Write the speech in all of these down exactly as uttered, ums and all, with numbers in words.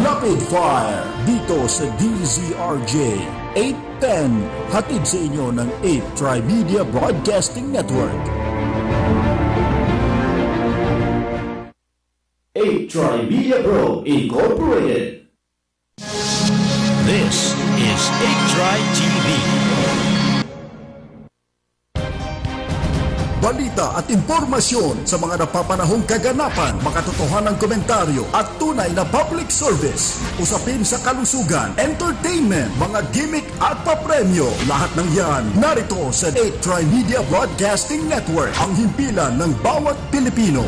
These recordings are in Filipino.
Rapid Fire dito sa D Z R J eight ten, hatid sa inyo ng eight Trimedia Broadcasting Network. eight Trimedia Pro Incorporated. This is eight Tri T V. Balita at impormasyon sa mga napapanahong kaganapan, makatotohanang komentaryo at tunay na public service. Usapin sa kalusugan, entertainment, mga gimmick at papremyo. Lahat ng yan narito sa eight Trimedia Broadcasting Network, ang himpilan ng bawat Pilipino.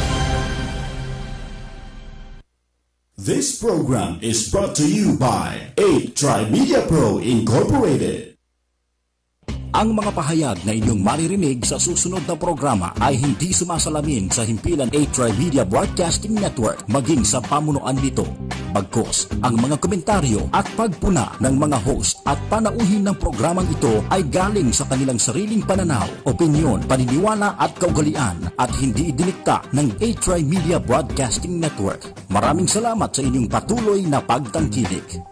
This program is brought to you by eight Trimedia Pro Incorporated. Ang mga pahayag na inyong maririnig sa susunod na programa ay hindi sumasalamin sa himpilan eight Trimedia Broadcasting Network maging sa pamunuan nito. Bagkus, ang mga komentaryo at pagpuna ng mga host at panauhin ng programang ito ay galing sa kanilang sariling pananaw, opinyon, paniniwala at kaugalian at hindi idinikta ng eight Trimedia Broadcasting Network. Maraming salamat sa inyong patuloy na pagtangkilik.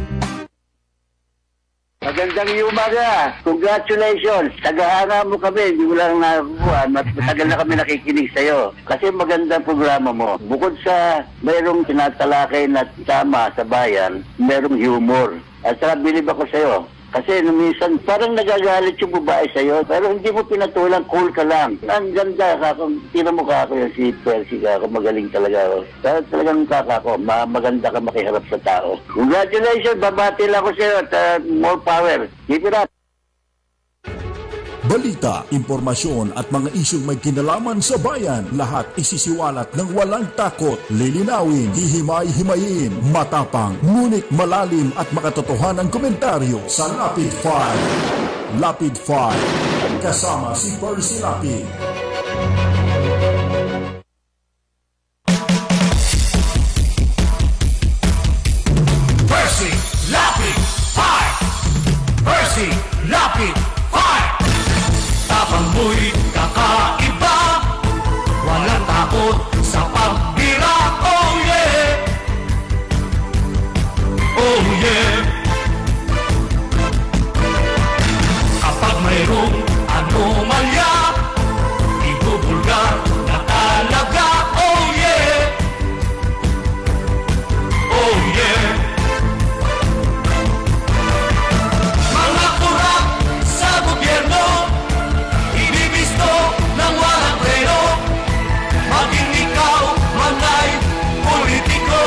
Magandang umaga. Congratulations. Tagahanga mo kami. Hindi mo lang nakakuha. Matagal na kami nakikinig sa'yo. Kasi magandang programa mo. Bukod sa mayroong tinatalakay na tama sa bayan, mayroong humor. At saka bilib ako sa'yo. Kasi minsan parang nagagalit yung babae sa'yo, pero hindi mo pinatulang, cool ka lang. Ang ganda, kako, tira mo kako yung si Percy, kako, magaling talaga. Pero talagang kako, ma maganda ka makiharap sa tao. Congratulations, babati lang ako sa'yo at uh, more power. Keep it up. Balita, impormasyon at mga isyong may kinalaman sa bayan, lahat isisiwalat ng walang takot, lilinawin, hihimay-himayin, matapang, ngunit malalim at makatotohanang komentaryo sa Lapid Fire. Lapid Fire, kasama si Percy Lapid. Percy Lapid Fire! Percy Lapid Fire! Tapang mo'y kakaiba, walang takot sa pagbira. Oh yeah, oh yeah. Kapag mayroong anomalya, ibubulgar na talaga. Oh yeah, oh yeah. Mga kurap sa gobyerno, nang walang preno, maging ikaw man ay politiko.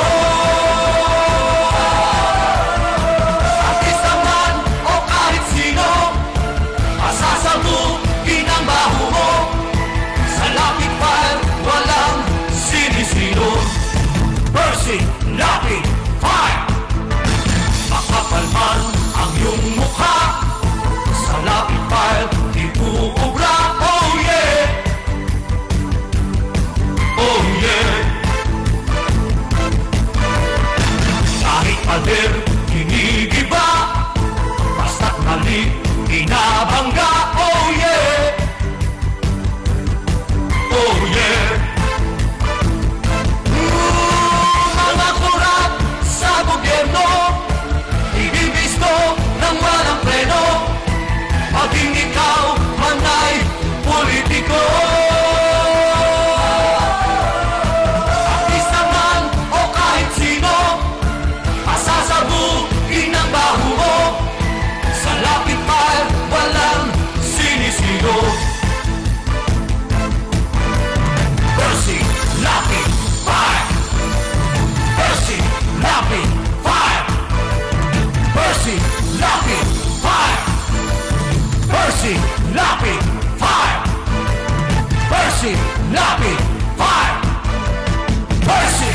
Artista man o kahit sino, masasabugin ang baho mo. Sa Lapid Fire, walang sinisino. Percy Lapid Fire! Makapal man ang iyong mukha, sa Lapid Fire, di buubra. Oh yeah. Kahit pader, hinigiba, basta't mali, inabangga. Oh yeah. Oh yeah. Mm, mga kurap sa gobyerno, ibibisto ng walang preno, maging ikaw man ay politiko. Percy Lapid Fire! Percy Lapid Fire! Percy Lapid Fire! Percy Lapid Fire! Percy Lapid Fire! Percy!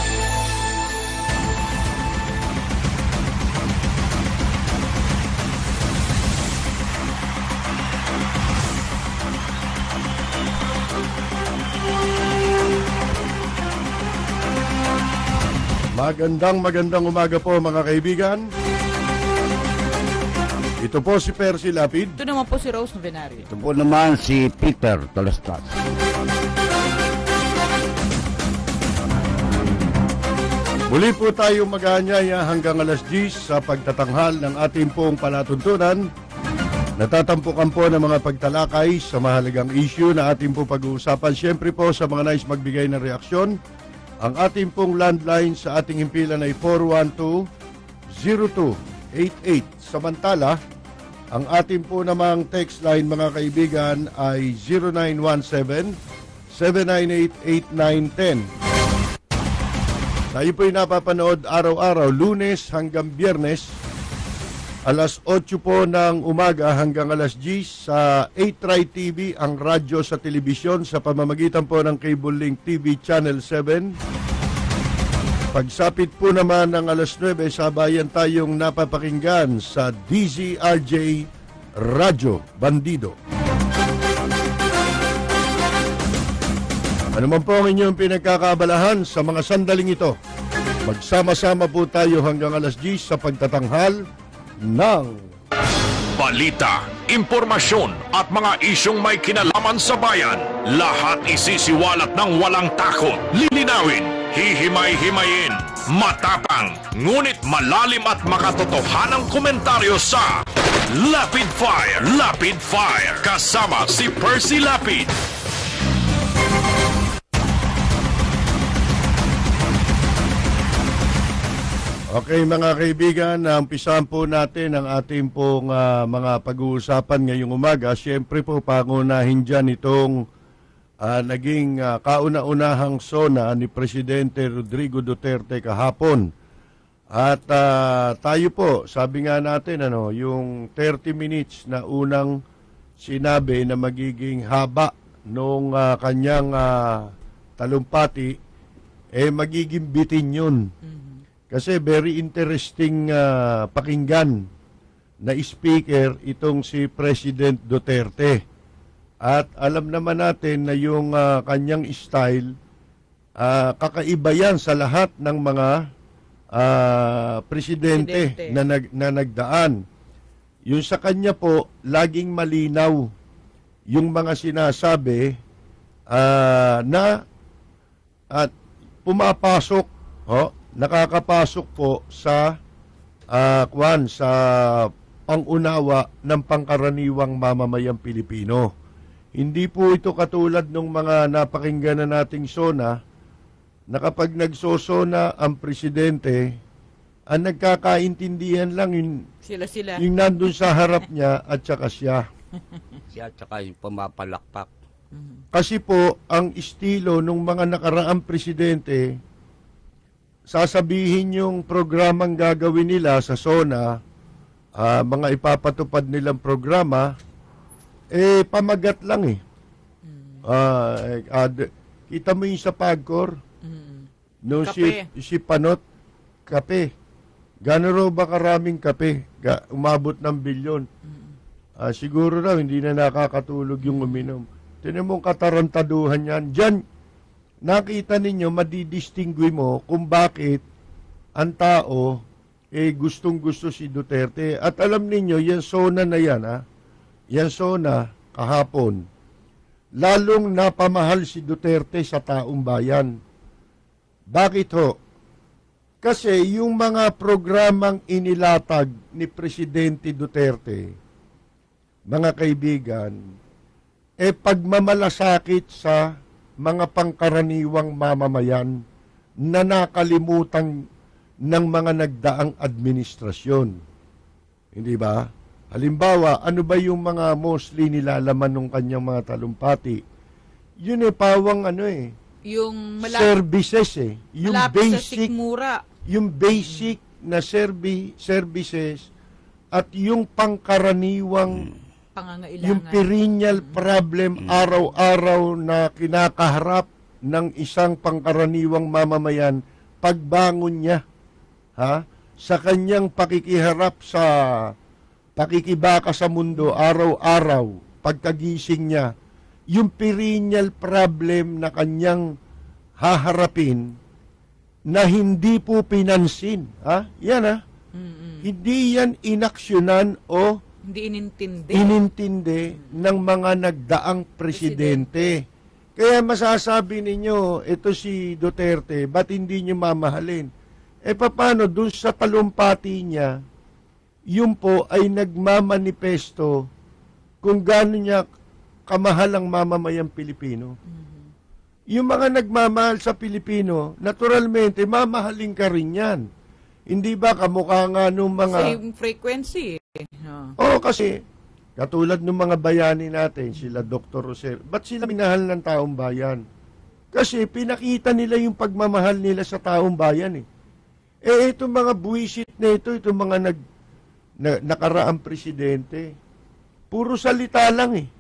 Magandang magandang umaga po mga kaibigan. Ito po si Percy Lapid. Ito naman po si Rose Novenario. Ito po naman si Peter Tolastas. Muli po tayo mag-aanyaya hanggang alas diyes sa pagtatanghal ng ating pong palatuntunan. Natatampukan po ng mga pagtalakay sa mahalagang issue na ating po pag-uusapan. Siyempre po sa mga nais magbigay ng reaksyon, ang ating pong landline sa ating himpilan ay four one two, zero two eight eight. Samantala, ang ating po namang text line mga kaibigan ay zero nine one seven, seven nine eight, eight nine one zero. Tayo po'y napapanood araw-araw, Lunes hanggang Biyernes, alas otso po ng umaga hanggang alas diyes sa eight Try T V, ang radyo sa telebisyon sa pamamagitan po ng Cable Link T V Channel seven. Pagsapit po naman ng alas nuwebe, sabayan tayong napapakinggan sa D Z R J Radyo Bandido. Ano man po ang inyong pinagkakaabalahan sa mga sandaling ito, magsama-sama po tayo hanggang alas diyes sa pagtatanghal ng balita, impormasyon at mga isyong may kinalaman sa bayan. Lahat isisiwalat ng walang takot, lilinawin, hihimay-himayin, matapang, ngunit malalim at makatotohanang komentaryo sa Lapid Fire, Lapid Fire, kasama si Percy Lapid. Okay mga kaibigan, umpisahan po natin ang ating pong uh, mga pag-uusapan ngayong umaga. Siyempre po, pangunahin dyan itong uh, naging uh, kauna-unahang sona ni Presidente Rodrigo Duterte kahapon. At uh, tayo po, sabi nga natin, ano, yung thirty minutes na unang sinabi na magiging haba nung uh, kanyang uh, talumpati, eh magiging bitin yun. Mm-hmm. Kasi very interesting uh, pakinggan na speaker itong si President Duterte. At alam naman natin na yung uh, kanyang style, uh, kakaiba yan sa lahat ng mga uh, presidente, presidente. Na, nag, na nagdaan. Yung sa kanya po, laging malinaw yung mga sinasabi uh, na at pumapasok, oh, nakakapasok po sa uh, kwan sa pangunawa ng pangkaraniwang mamamayang Pilipino. Hindi po ito katulad ng mga napakinggan na nating sona na kapag nagsosona ang presidente, ang nagkakaintindihan lang yung, sila-sila. Yung nandun sa harap niya at saka siya. Siya at saka yung pumapalakpak. Kasi po, ang estilo ng mga nakaraang presidente, sasabihin yung programang gagawin nila sa SONA, uh, mga ipapatupad nilang programa, eh, pamagat lang eh. Uh, uh, kita mo yung sa Pagcor, mm. no, si, si Panot, kape. Gano'n raw ba karaming kape? Ga, umabot ng bilyon. Mm. Uh, siguro raw, hindi na nakakatulog yung uminom. Tinan mong katarantaduhan yan. Diyan, nakita ninyo, madidistinguish mo kung bakit ang tao eh gustong-gusto si Duterte. At alam ninyo, yan SONA na yan, ha? Yan SONA kahapon. Lalong napamahal si Duterte sa taong bayan. Bakit ho? Kasi yung mga programang inilatag ni Presidente Duterte, mga kaibigan, eh pagmamalasakit sa mga pangkaraniwang mamamayan na nakalimutan ng mga nagdaang administrasyon. Hindi ba? Halimbawa, ano ba yung mga mostly nilalaman ng kanyang mga talumpati? Yun eh, pawang ano eh. Yung malap- services eh. Yung malapit basic, sa sikmura. Yung basic hmm. na serbi, services at yung pangkaraniwang pangangailangan. Yung perennial problem araw-araw na kinakaharap ng isang pangkaraniwang mamamayan, pagbangon niya, ha? Sa kanyang pakikiharap sa pakikibaka sa mundo araw-araw, pagkagising niya, yung perennial problem na kanyang haharapin na hindi po pinansin, ha? Yan, ha? Mm-hmm. Hindi yan inaksyonan o hindi inintindi. Inintindi ng mga nagdaang presidente. presidente. Kaya masasabi ninyo, ito si Duterte, ba't hindi nyo mamahalin? E paano dun sa talumpati niya, yun po ay nagmamanifesto kung gaano niya kamahal ang mamamayang Pilipino. Mm-hmm. Yung mga nagmamahal sa Pilipino, naturalmente, mamahalin ka rin yan. Hindi ba kamukha nga nung mga... Same frequency. No. Oo, kasi katulad ng mga bayani natin, sila Doctor Rosel, ba't sila minahal ng taong bayan? Kasi pinakita nila yung pagmamahal nila sa taong bayan eh. Eh, itong mga buwisit na ito, itong mga nag, na, nakaraang presidente, puro salita lang eh.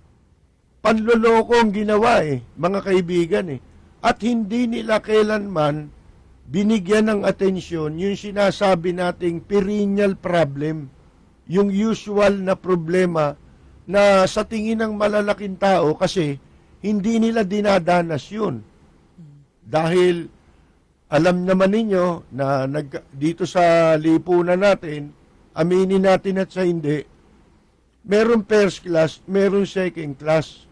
Panloloko ang ginawa eh, mga kaibigan eh. At hindi nila kailanman binigyan ng atensyon yung sinasabi nating perennial problem, yung usual na problema na sa tingin ng malalaking tao kasi hindi nila dinadanas yun. Dahil alam naman ninyo na nag, dito sa lipunan natin, aminin natin at sa hindi, meron first class, meron second class.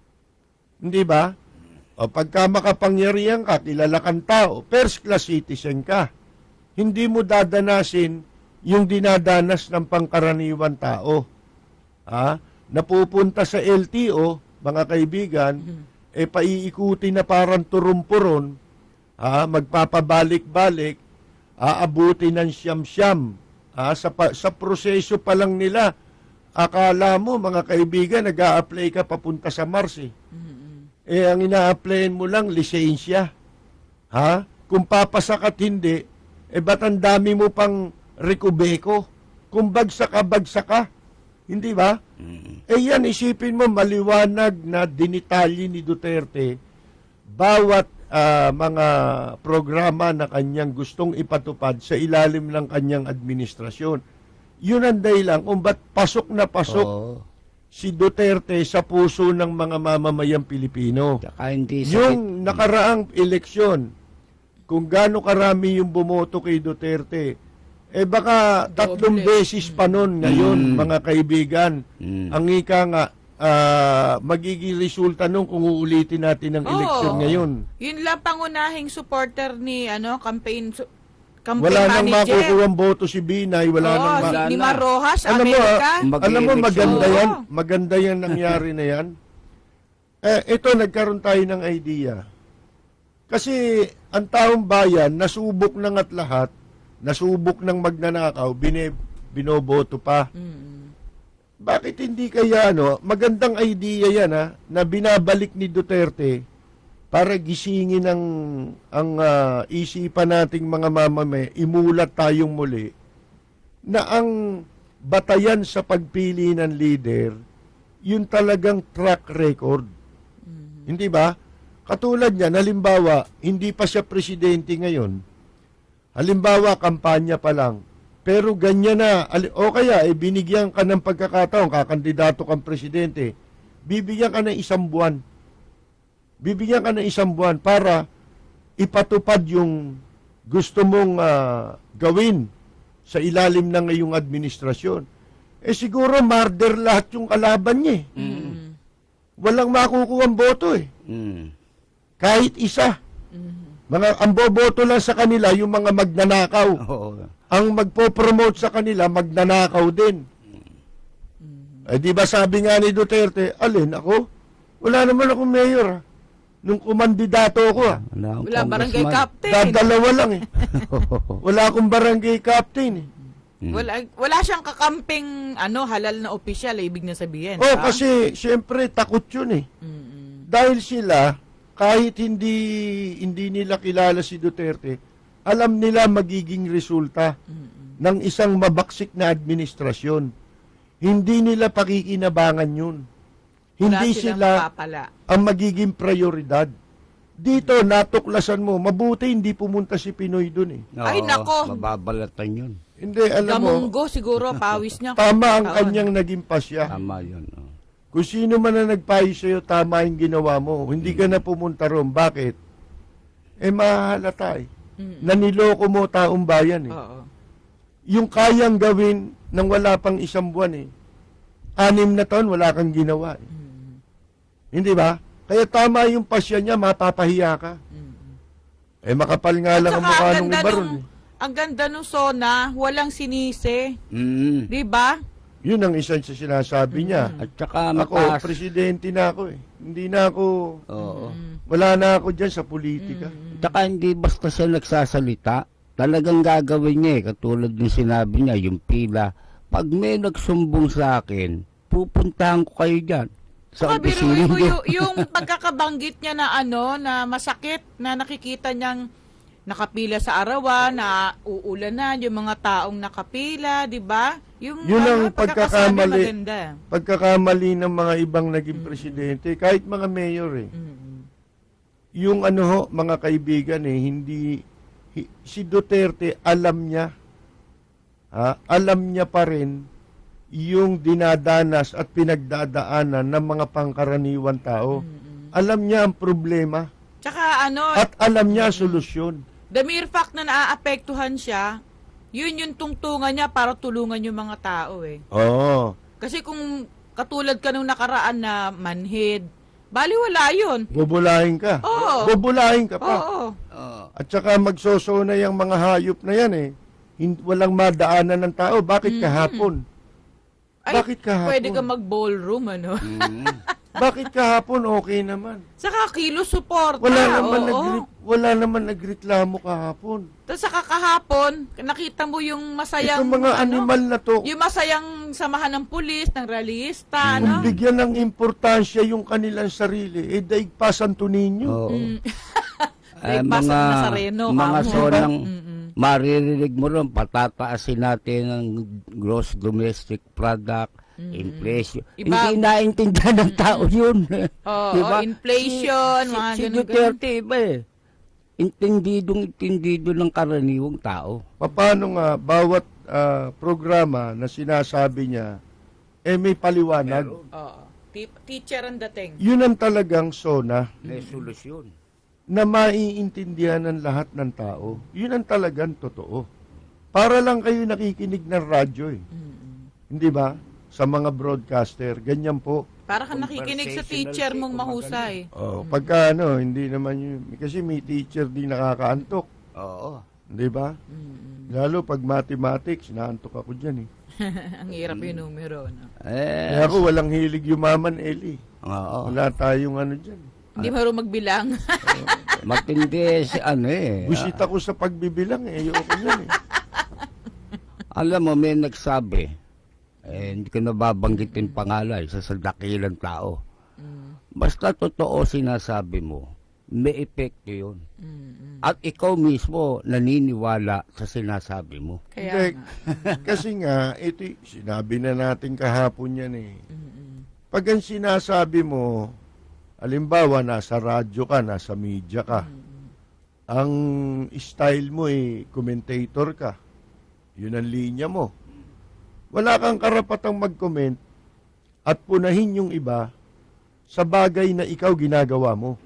Hindi ba? O pagka makapangyarihan ka, kilala kang tao, first class citizen ka. Hindi mo dadanasin yung dinadanas ng pangkaraniwan tao. Ha? Napupunta sa L T O, mga kaibigan, mm-hmm. eh paiikuti na parang turumpuron, ha? Magpapabalik-balik, aabuti ng siyam-siyam. Ha? Sa, sa proseso pa lang nila, akala mo, mga kaibigan, nag-a-apply ka papunta sa Mars eh. Mm-hmm. Eh, ang ina-applyan mo lang, lisensya. Ha? Kung papasak at hindi, eh ba't ang dami mo pang rekubeko? Kung bagsak ka, bagsak ka. Hindi ba? Mm-hmm. Eh yan, isipin mo, maliwanag na dinitalye ni Duterte bawat uh, mga programa na kanyang gustong ipatupad sa ilalim ng kanyang administrasyon. Yun ang dahilan kung ba't pasok na pasok oh. si Duterte sa puso ng mga mamamayang Pilipino. Hindi yung nakaraang eleksyon, kung gaano karami yung bumoto kay Duterte, eh baka tatlong Doble. beses pa nun ngayon, mm. mga kaibigan. Mm. Ang ika nga, uh, magiging resulta nun kung uulitin natin ang eleksyon ngayon. Yun lang pangunahing supporter ni ano campaign campaign wala manager. nang makukuhang boto si Binay, wala Oo, nang si Lima Rojas, alam Amerika. Mo, alam mo, maganda yan. Maganda yan nangyari na yan. Eh, ito, nagkaroon tayo ng idea. Kasi ang taong bayan, nasubok ng at lahat, nasubok ng magnanakaw, bine, binoboto pa. Mm-hmm. Bakit hindi kaya, ano, magandang idea yan, ha, na binabalik ni Duterte para gisingin ang, ang uh, isipan nating mga mamamay, imulat tayong muli, na ang batayan sa pagpili ng leader, yun talagang track record. Mm-hmm. Hindi ba? Katulad niya, halimbawa, hindi pa siya presidente ngayon. Halimbawa, kampanya pa lang. Pero ganyan na, o kaya, eh, binigyan ka ng pagkakataon, kakandidato kang presidente, bibigyan ka ng isang buwan. Bibigyan ka ng isang buwan para ipatupad yung gusto mong uh, gawin sa ilalim ng iyong administrasyon. Eh siguro, marder lahat yung kalaban niya. Mm. Walang makukuha ang boto eh. Mm. Kahit isa. Mm. Mga, ang boboto lang sa kanila, yung mga magnanakaw. Oh. Ang magpo-promote sa kanila, magnanakaw din. Mm. Eh di ba sabi nga ni Duterte, alin ako? Wala naman akong mayor ha. Nung kumandidato ako ha. Wala, Wala barangay captain. Dadalawa lang eh. Wala akong barangay captain eh. Mm. Wala, wala siyang kakamping ano, halal na opisyal, ibig na sabihin. Oh, ha? Kasi siyempre takot yun eh. Mm-hmm. Dahil sila, kahit hindi hindi nila kilala si Duterte, alam nila magiging resulta mm-hmm. ng isang mabaksik na administrasyon. Hindi nila pakikinabangan yun. Hindi sila mapapala. Ang magiging prioridad. Dito, natuklasan mo, mabuti hindi pumunta si Pinoy dun eh. Oo, ay, nako. Mababalatan yun. Hindi, alam Gamunggo, mo. siguro, pawis niya. Tama ang kanyang naging pasya. Tama yun. Oh. Kung sino man na nagpayo sa'yo, tama yung ginawa mo. Hindi ka na pumunta ron. Bakit? Eh, mahalata eh. Mm-hmm. Naniloko mo taong bayan eh. Oo. Yung kayang gawin nang wala pang isang buwan eh. Anim na taon, wala kang ginawa eh. Mm-hmm. Hindi ba? Kaya tama yung pasya niya, mapapahiya ka. Mm-hmm. Eh, makapal nga lang ang mukha nung iba ron eh. ang ganda nung SONA, walang sinisi. Mm. Di ba? Yun ang isa sa sinasabi niya. At saka Ako, mataas. presidente na ako eh. Hindi na ako, Oo. wala na ako dyan sa politika. At saka hindi basta siya nagsasalita. Talagang gagawin niya eh. Katulad ng sinabi niya, yung pila. Pag may nagsumbong sa akin, pupuntahan ko kayo dyan. Sa Saka opisina biruin mo niyo. yung, yung pagkakabanggit niya na ano, na masakit, na nakikita niyang nakapila sa arawan, na uulan na, yung mga taong nakapila, di ba? Yung Yun ang ano, pagkakasabi pagkakamali. maganda. Pagkakamali ng mga ibang naging presidente, kahit mga mayor eh. Mm-mm. Yung ano ho, mga kaibigan eh, hindi, hi- si Duterte alam niya, ha, alam niya pa rin yung dinadanas at pinagdadaanan ng mga pangkaraniwan tao. Alam niya ang problema Tsaka ano, at alam niya ang solusyon. the mere fact na naaapektuhan siya, yun yung tungtungan niya para tulungan yung mga tao eh. Oo. Kasi kung katulad ka nung nakaraan na manhid, baliwala yun. Bubulahin ka. Oo. Bubulahin ka pa. Oo. Oo. At saka magsosona yung mga hayop na yan eh. Hin- walang madaanan ng tao. Bakit kahapon? Ay, Bakit kahapon? pwede ka mag-ballroom, ano? Mm. Bakit kahapon okay naman? Saka kilo support. Wala naman oo. nagre- wala naman nagreklamo kahapon. Tapos saka kahapon, nakita mo yung masayang... Itong mga ano, animal na to, Yung masayang samahan ng pulis, ng realista, kung ano? bigyan ng importansya yung kanilang sarili, eh daig pa Santo Niño. Oo. Like, Eh, basa mga ng Nazareno, mga kamo. sonang Mm-mm. maririnig mo ron, patataasin natin ang gross domestic product, inflation. Iba- Hindi naintindihan ng tao yun. Oo, Diba? inflation, si, mga si, si ganun-ganun. Duterte iba eh. Intindidong intindido ng karaniwang tao. Paano nga bawat ah, programa na sinasabi niya, eh may paliwanag. Oo. Ti- Teacher ang dating. Yun ang talagang sona May solusyon. na maiintindihan ng lahat ng tao. Yun ang talagang totoo. Para lang kayo nakikinig ng radyo eh. Hindi ba? Sa mga broadcaster, ganyan po. Para ka nakikinig sa teacher mong mahusay. Oh, pagka ano, hindi naman yun. Kasi may teacher di nakakaantok. Oo. Di ba? Lalo pag mathematics, naantok ako dyan eh. Ang hirap yung numero, no? Eh, Kaya ako walang hilig yumaman, Eli. oo. Wala tayong ano dyan. Hindi marunong magbilang. Matindi si ano eh. Busit ako sa pagbibilang eh. Ayoko yan eh. Alam mo, may nagsabi, eh, hindi ko nababanggitin pangalan, isa sa dakilang tao. Basta totoo sinasabi mo, may epekto yun. At ikaw mismo naniniwala sa sinasabi mo. Kaya Hindi, kasi nga, ito, sinabi na natin kahapon yan eh. Pag ang sinasabi mo, halimbawa, nasa radyo ka, nasa media ka, ang style mo eh, commentator ka. Yun ang linya mo. Wala kang karapatang mag-comment at punahin yung iba sa bagay na ikaw ginagawa mo.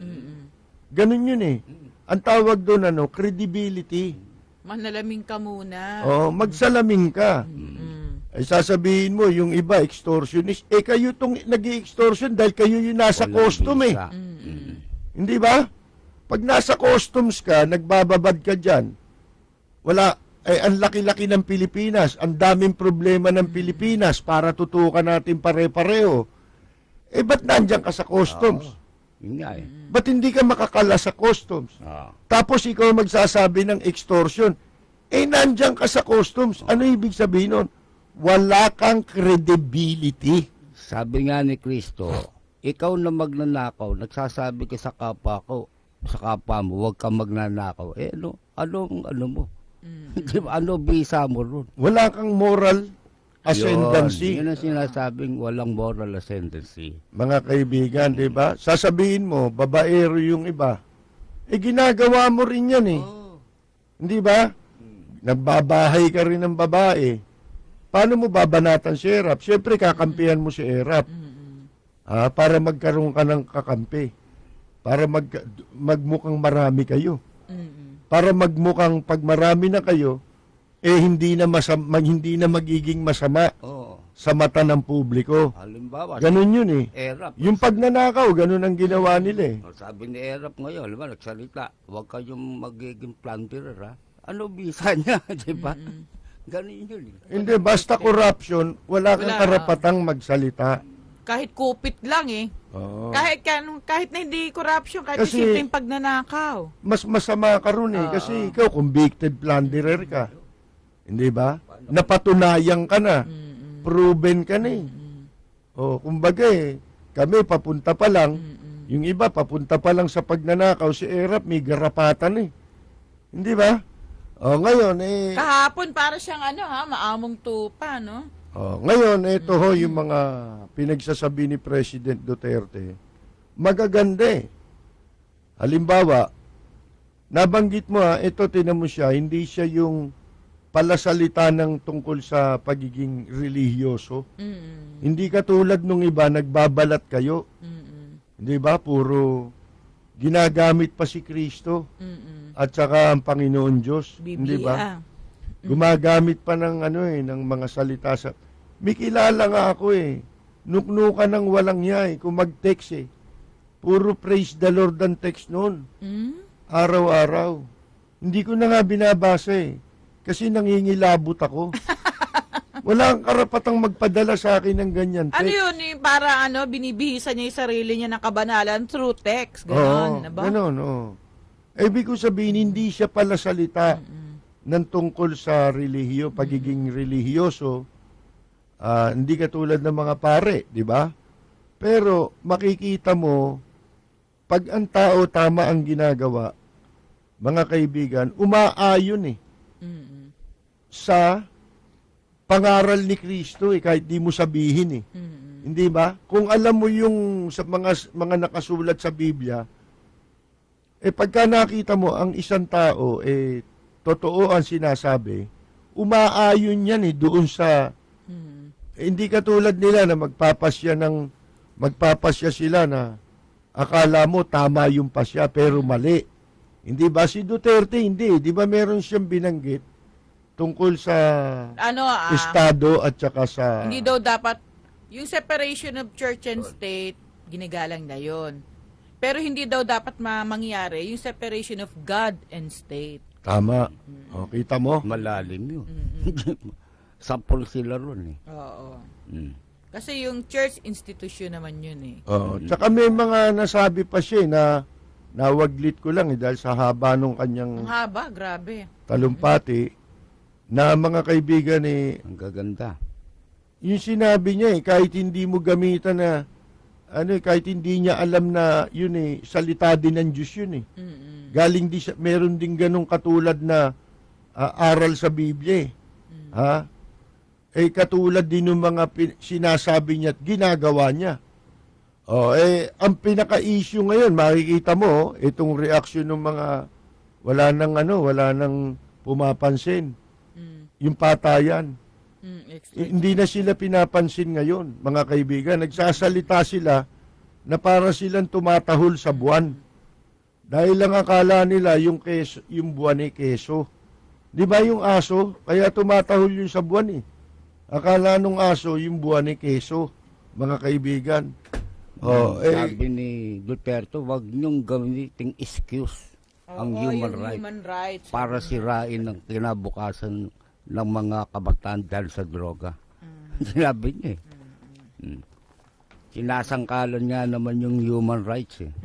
Ganun yun eh. Ang tawag doon, ano, credibility. Manalaming ka muna. Oh, magsalamin ka. Mm. Ay sasabihin mo, yung iba, extortionist. Eh, kayo tong nag-extortion dahil kayo yung nasa Walang costume eh. visa. Hindi ba? Pag nasa customs ka, nagbababad ka dyan, wala, eh, ang laki-laki ng Pilipinas, ang daming problema ng Pilipinas para tutukan natin pare-pareho. Eh, ba't nandyan ka sa customs? Yun nga eh. Ba't hindi ka makakala sa customs? Ah. Tapos ikaw magsasabi ng extortion. Eh, nandyan ka sa customs. Ano ibig sabihin nun? Wala kang credibility. Sabi nga ni Kristo, ikaw na magnanakaw, nagsasabi ka sa kapwa ko, sa kapwa mo, huwag kang magnanakaw. Eh ano, anong ano mo? Di ba, ano bisa mo ron? Wala kang moral ascendancy. Yun, yun ang sinasabing walang moral ascendancy. Mga kaibigan, di ba? Sasabihin mo, babaero yung iba. Eh, ginagawa mo rin yan eh. Hindi ba? Nagbabahay ka rin ng babae. Paano mo babanatan si Erap? Siyempre, kakampihan mo si Erap. Ah, para magkaroon ka ng kakampi. Para mag, magmukhang marami kayo. Para magmukhang pag marami na kayo, eh hindi na masama, hindi na magiging masama Oo. sa mata ng publiko. Halimbawa, Ganun yun eh. Erap. Yung pagnanakaw, ganun ang ginawa nila eh. O, sabi ni Erap ngayon, alam mo, nagsalita, huwag kayong magiging plunderer ha. ano bisa niya, di ba? Ganun yun. Eh. Hindi, basta corruption, wala kang Wala. karapatang magsalita. Kahit kupit lang eh. Oo. Kahit, kan- kahit na hindi corruption, kahit Kasi- simpleng pagnanakaw. Mas masama ka ron eh, kasi ikaw convicted plunderer ka. Hindi ba? Napatunayan ka na. Proven ka na eh. O, kumbaga eh, kami papunta pa lang, yung iba papunta pa lang sa pagnanakaw, si Erap may garapatan eh. Hindi ba? O, ngayon eh, Kahapon para siyang ano ha, maamong tupa, no? o, ngayon ito ho yung mga pinagsasabi ni President Duterte. Magaganda eh. Halimbawa, nabanggit mo ha, ito tinan mo siya, hindi siya yung palasalita ng tungkol sa pagiging relihiyoso. Mm-mm. Hindi katulad nung iba, nagbabalat kayo. Mm-mm. Hindi ba? Puro ginagamit pa si Kristo Mm-mm. at saka ang Panginoon Diyos. Hindi ba? Biblia. Gumagamit pa ng ano eh, ng mga salita sa... May kilala nga ako eh. Nuknuka ng walang niya eh, kung mag-text eh. Puro praise the Lord ang text noon. Mm? Araw-araw. Hindi ko na nga binabasa eh. Kasi nangingilabot ako. Wala kang karapatang magpadala sa akin ng ganyan. Ano text. yun eh, para ano, binibihisa niya yung sarili niya ng kabanalan through text, Oo, gano'n, diba? ganon, oo. Ibig ko sabihin, hindi siya pala salita ng tungkol sa relihiyo, pagiging relihiyoso. Ah, hindi katulad ng mga pare, di ba? Pero makikita mo, pag ang tao tama ang ginagawa, mga kaibigan, umaayon eh Mm-mm. sa pangaral ni Kristo eh, kahit di mo sabihin eh. Mm-mm. Hindi ba? Kung alam mo yung sa mga mga nakasulat sa Biblia, eh pagka nakita mo ang isang tao eh totoo ang sinasabi, umaayon yan eh doon sa Mm-mm. eh, hindi katulad nila na magpapasya ng magpapasya sila na akala mo tama yung pasya pero mali. Hindi ba si Duterte hindi, 'di ba meron siyang binanggit tungkol sa Ano ah, estado at saka sa hindi daw dapat, yung separation of church and state, ginagalang na yon. Pero hindi daw dapat ma- mangyari yung separation of God and state. tama. O, kita mo? Malalim yun. Sampol sila ron eh. Oo. Mm. Kasi yung church institution naman yun eh. Oo. Tsaka may mga nasabi pa siya eh, na nawaglit ko lang eh, dahil sa haba nung Ang kanyang haba, grabe. talumpati na mga kaibigan eh, Ang gaganda. yung sinabi niya eh, kahit hindi mo gamitan na ano eh, kahit hindi niya alam na yun eh, salita din ng Diyos yun eh. Mm-mm. Galing di sa, meron din ganong katulad na ah, aral sa Biblia eh. Ha? Eh katulad din ng mga pin- sinasabi niya at ginagawa niya. Oh, eh ang pinaka-issue ngayon, makikita mo itong reaksyon ng mga wala nang ano, wala nang pumapansin. Mm. Yung patayan. Mm, extra. Eh, hindi na sila pinapansin ngayon, mga kaibigan. Nagsasalita sila na para silang tumatahol sa buwan. Dahil lang akala nila yung keso, yung buwan ay keso. Di ba yung aso? Kaya tumatahol yun sa buwan eh. Akala nung aso, yung buwan ay keso, mga kaibigan. Oh, eh, Sabi ni Duterte, wag niyong gamiting excuse ang Oo, human yung rights human rights. para sirain ang kinabukasan ng mga kabataan dahil sa droga. Sinabi niya eh. Mm. Sinasangkalan nga naman yung human rights eh.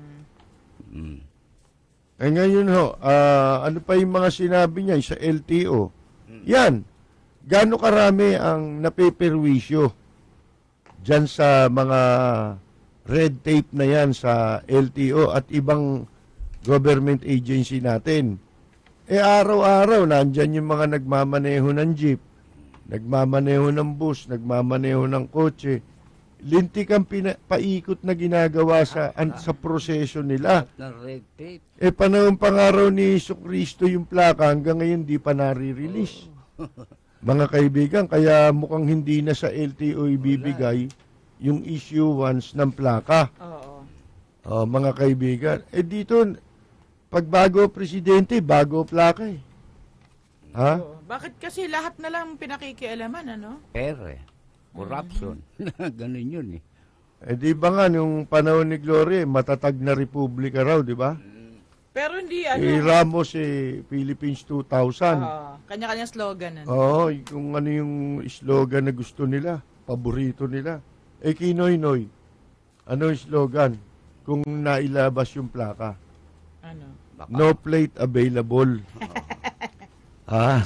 Mm. eh ngayon ho, ah, ano pa yung mga sinabi niya sa L T O? Yan, gaano karami ang napeperwisyo dyan sa mga red tape na yan sa L T O at ibang government agency natin. Eh araw-araw, nandyan yung mga nagmamaneho ng jeep, nagmamaneho ng bus, nagmamaneho ng kotse. Lintik ang pina- paikot na ginagawa sa, an- sa proseso nila. Na red tape. Eh panahon pangaraw ni Jesucristo yung plaka, hanggang ngayon di pa nare-release. Mga kaibigan, kaya mukhang hindi na sa L T O ibibigay yung issuance ng plaka. Oo. Oh, mga kaibigan, eh dito, pag bago presidente, bago plaka eh. Ha? Oo. Bakit kasi lahat na lang pinakikialaman, ano? Pere. Corruption. Ganun yun eh. Eh di ba nga, nung panahon ni Gloria, matatag na republika raw, di ba? Pero hindi ano. Eh, Ramos eh, Philippines two thousand. Oo, kanya-kanyang slogan. Ano? Oo, kung ano yung slogan na gusto nila, paborito nila. Eh, Kinoy-Noy, ano yung slogan? Kung nailabas yung plaka. Ano? No plate available. Ah,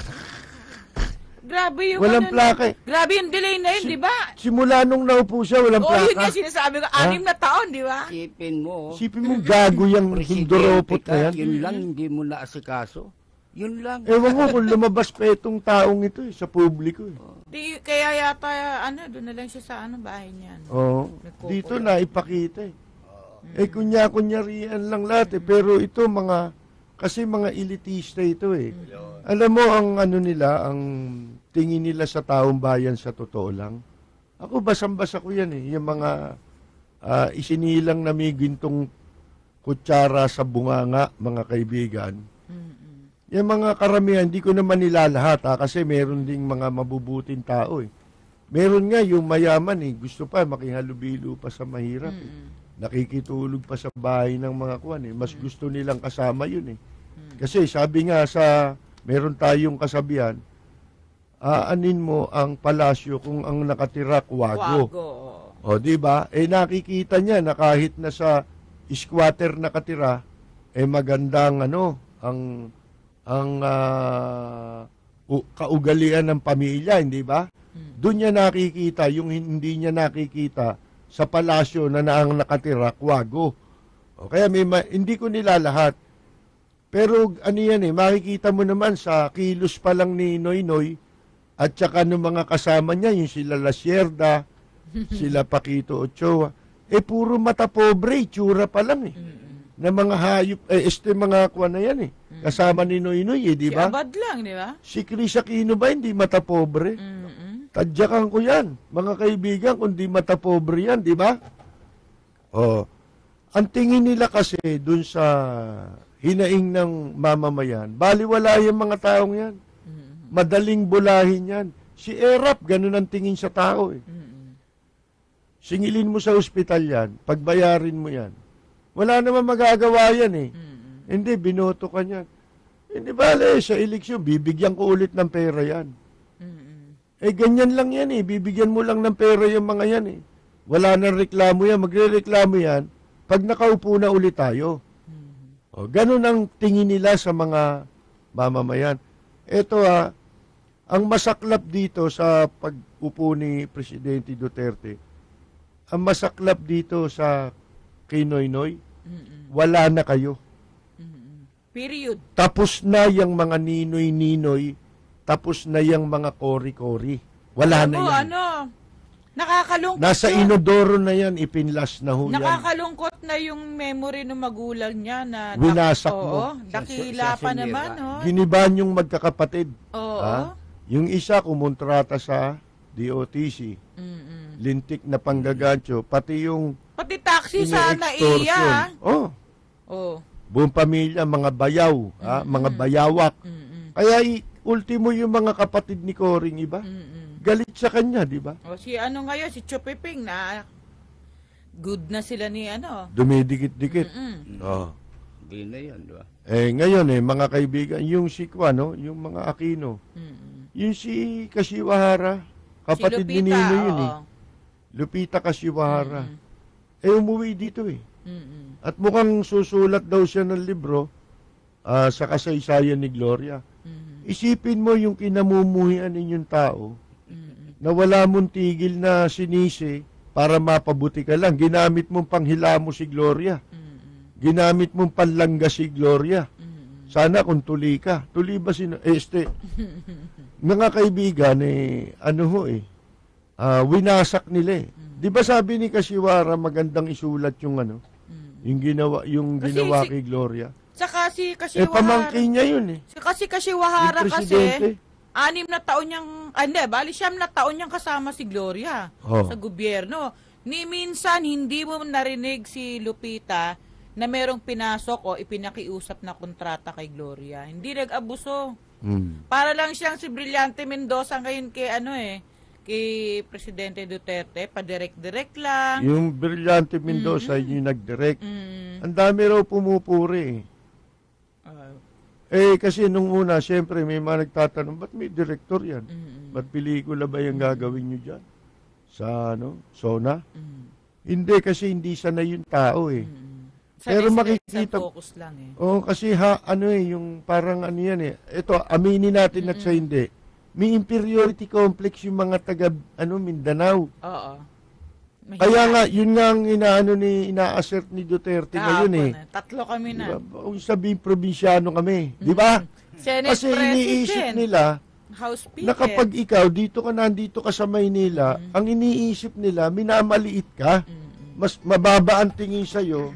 Grabe yung walang ano, plaka eh. Grabe yung delay na yun, di ba? Simula nung naupo siya, walang Oo, yun nga plaka. sinasabi ko, anim na taon, di ba? Isipin mo, Isipin mo, gago yung hindoropot presidente ka, na yan. yun lang, hindi mo naasikaso. Yun lang. Ewan ko kung lumabas pa itong taong ito eh, sa publiko eh. Di, kaya yata, ano, doon na lang siya sa ano, bahay niya. Ano? Oo. Dito na ipakita eh. Eh kunya-kunyarian lang lahat eh. Pero ito mga, kasi mga elitista ito eh. Alam mo ang ano nila, ang tingin nila sa taong bayan sa totoo lang. Ako basang-basa ko yan eh. Yung mga uh, isinilang na may gintong kutsara sa bunganga, mga kaibigan. Yung mga karamihan, hindi ko naman nila lahat ha, kasi meron ding mga mabubuting tao eh. Meron nga yung mayaman eh, gusto pa makihalubilo pa sa mahirap eh. Nakikitulog pa sa bahay ng mga kwan eh. Mas gusto nilang kasama yun eh. Kasi sabi nga sa, meron tayong kasabihan, aanin mo ang palasyo kung ang nakatira kwago. Wago. O di ba? Eh nakikita niya na kahit na sa squatter nakatira, eh magandang ano, ang ang uh, kaugalian ng pamilya, hindi ba? Doon niya nakikita, yung hindi niya nakikita sa palasyo na naang nakatira, kwago. O kaya may ma- hindi ko nila lahat. Pero ano yan eh, makikita mo naman sa kilos pa lang ni Noy Noy at saka ng mga kasama niya, yung sila Lasierda, sila Paquito Ochoa, eh puro mata pobre, tsura pa lang eh. Na mga hayop, eh este mga kuha na yan eh. Kasama ni Noy Noy eh, di ba? Si Abad lang, di ba? Si Chris Aquino ba, hindi mata pobre? Mm-mm. Tadyakan ko yan, mga kaibigan, kung di mata pobre yan, di ba? Oh, ang tingin nila kasi dun sa hinaing ng mamamayan, baliwala yung mga taong yan. Madaling bulahin yan. Si Erap, ganun ang tingin sa tao eh. Singilin mo sa ospital yan, pagbayarin mo yan. Wala naman magagawa yan eh. Hindi, binoto ka niyan. Hindi bale, sa eleksyon, bibigyan ko ulit ng pera yan. Eh, ganyan lang yan eh. Bibigyan mo lang ng pera yung mga yan eh. Wala nang reklamo yan. Magre-reklamo yan pag nakaupo na ulit tayo. O, ganun ang tingin nila sa mga mamamayan. Ito ha, ang masaklap dito sa pag-upo ni Presidente Duterte, ang masaklap dito sa kay Noy Noy, wala na kayo. Period. Tapos na yung mga ninoy-ninoy, tapos na yung mga kori-kori. Wala Alam na mo, yan. ano, nakakalungkot Nasa yun. inodoro na yan, ipinlas na ho yan. Nakakalungkot na yung memory ng magulang niya na Winasak oo, mo. dakila Siya- siya pa sinira. naman, oh. Giniban yung magkakapatid. Oo. Ha? Yung isa kumontrata sa D O T C. Mm-mm. Lintik na panggagancho. Pati yung Pati taxi sa ine-extortion. naiya. Oh, Oh. buong pamilya, mga bayaw, ha? Mga bayawak. Mm-mm. Kaya i- ultimo yung mga kapatid ni Coring iba. Mm-mm. Galit sa kanya, di ba? O si ano ngayon, si Chopiping na good na sila ni ano. Dumidikit-dikit. Mm. Oh. Hindi na yan, di ba? Eh, ngayon eh, mga kaibigan, yung si Kwano, yung mga Aquino, Mm-mm. yung si Kashiwahara, kapatid si ni Lupita, Nino yun oo. eh. Lupita Kashiwahara. Mm-mm. Eh, umuwi dito eh. Mm-mm. At mukhang susulat daw siya ng libro ah, sa kasaysayan ni Gloria. Mm-mm. Isipin mo yung kinamumuhian ninyong tao Mm-mm. na wala mong tigil na sinisi para mapabuti ka lang. Ginamit mong panghilamo si Gloria. Mm-mm. Ginamit mong panlangga si Gloria. Mm-mm. Sana kung tuli ka. Tuli ba sino? Eh, este, mga kaibigan, eh, ano ho eh, ah, winasak nila eh. Di ba sabi ni Kashiwara, magandang isulat yung ano, yung ginawa, yung Kasi ginawa si- kay Gloria. Saka si Eh, Kashiwahara. pamangkin niya yun eh. Si- Kasi Kashiwahara Yung kasi, presidente. anim na taon niyang, ah, hindi, bali siyam na taon niyang kasama si Gloria Oh. sa gobyerno. Ni minsan, hindi mo narinig si Lupita na merong pinasok o ipinakiusap na kontrata kay Gloria. Hindi nag-abuso. Hmm. Para lang siyang si Brillante Mendoza ngayon kay ano eh, kay Presidente Duterte, pa-direct-direct lang. Yung Brillante Mendoza, yung nag-direct. Mm, Ang dami raw pumupuri eh. Eh, kasi nung una, siyempre, may mga nagtatanong, ba't may direktor yan? Mm-mm. Ba't pelikula ba yung gagawin nyo dyan? Sa, ano, Sona? Mm. Hindi, kasi hindi sanay yung tao eh. Mm. Pero Sanay sila makikita- sa focus lang eh. Oo, kasi ha, ano eh, yung parang ano yan eh. Ito, aminin natin at sa hindi. May inferiority complex yung mga taga, ano, Mindanao. Oo. Mahina. Kaya nga, yun nga ang inaano ni, ina-assert ni Duterte ngayon eh. Kahapon, Tatlo kami na. Diba? Kung sabihin, probinsyano kami. Di ba? Senate Kasi President, iniisip nila House Speaker. na kapag ikaw, dito ka nandito ka sa Maynila, ang iniisip nila, minamaliit ka. Mas mababa ang tingin sa'yo.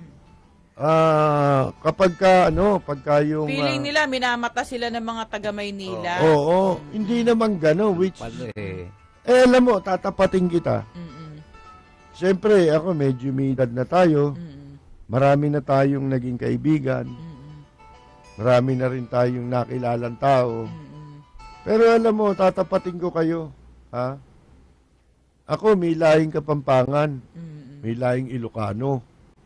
Ah, kapag ka, ano, pagka yung... Feeling ah, nila, minamata sila ng mga taga Maynila. Oo, hindi naman gano'n. Which, Pala eh. eh, alam mo, tatapatin kita. Mm-mm. Siyempre, ako medyo may edad na tayo. Mm-mm. Marami na tayong naging kaibigan. Mm-mm. Marami na rin tayong nakilalang tao. Mm-mm. Pero alam mo, tatapatin ko kayo. Ha? Ako, may lahing Kapampangan. Mm-mm. May lahing Ilocano.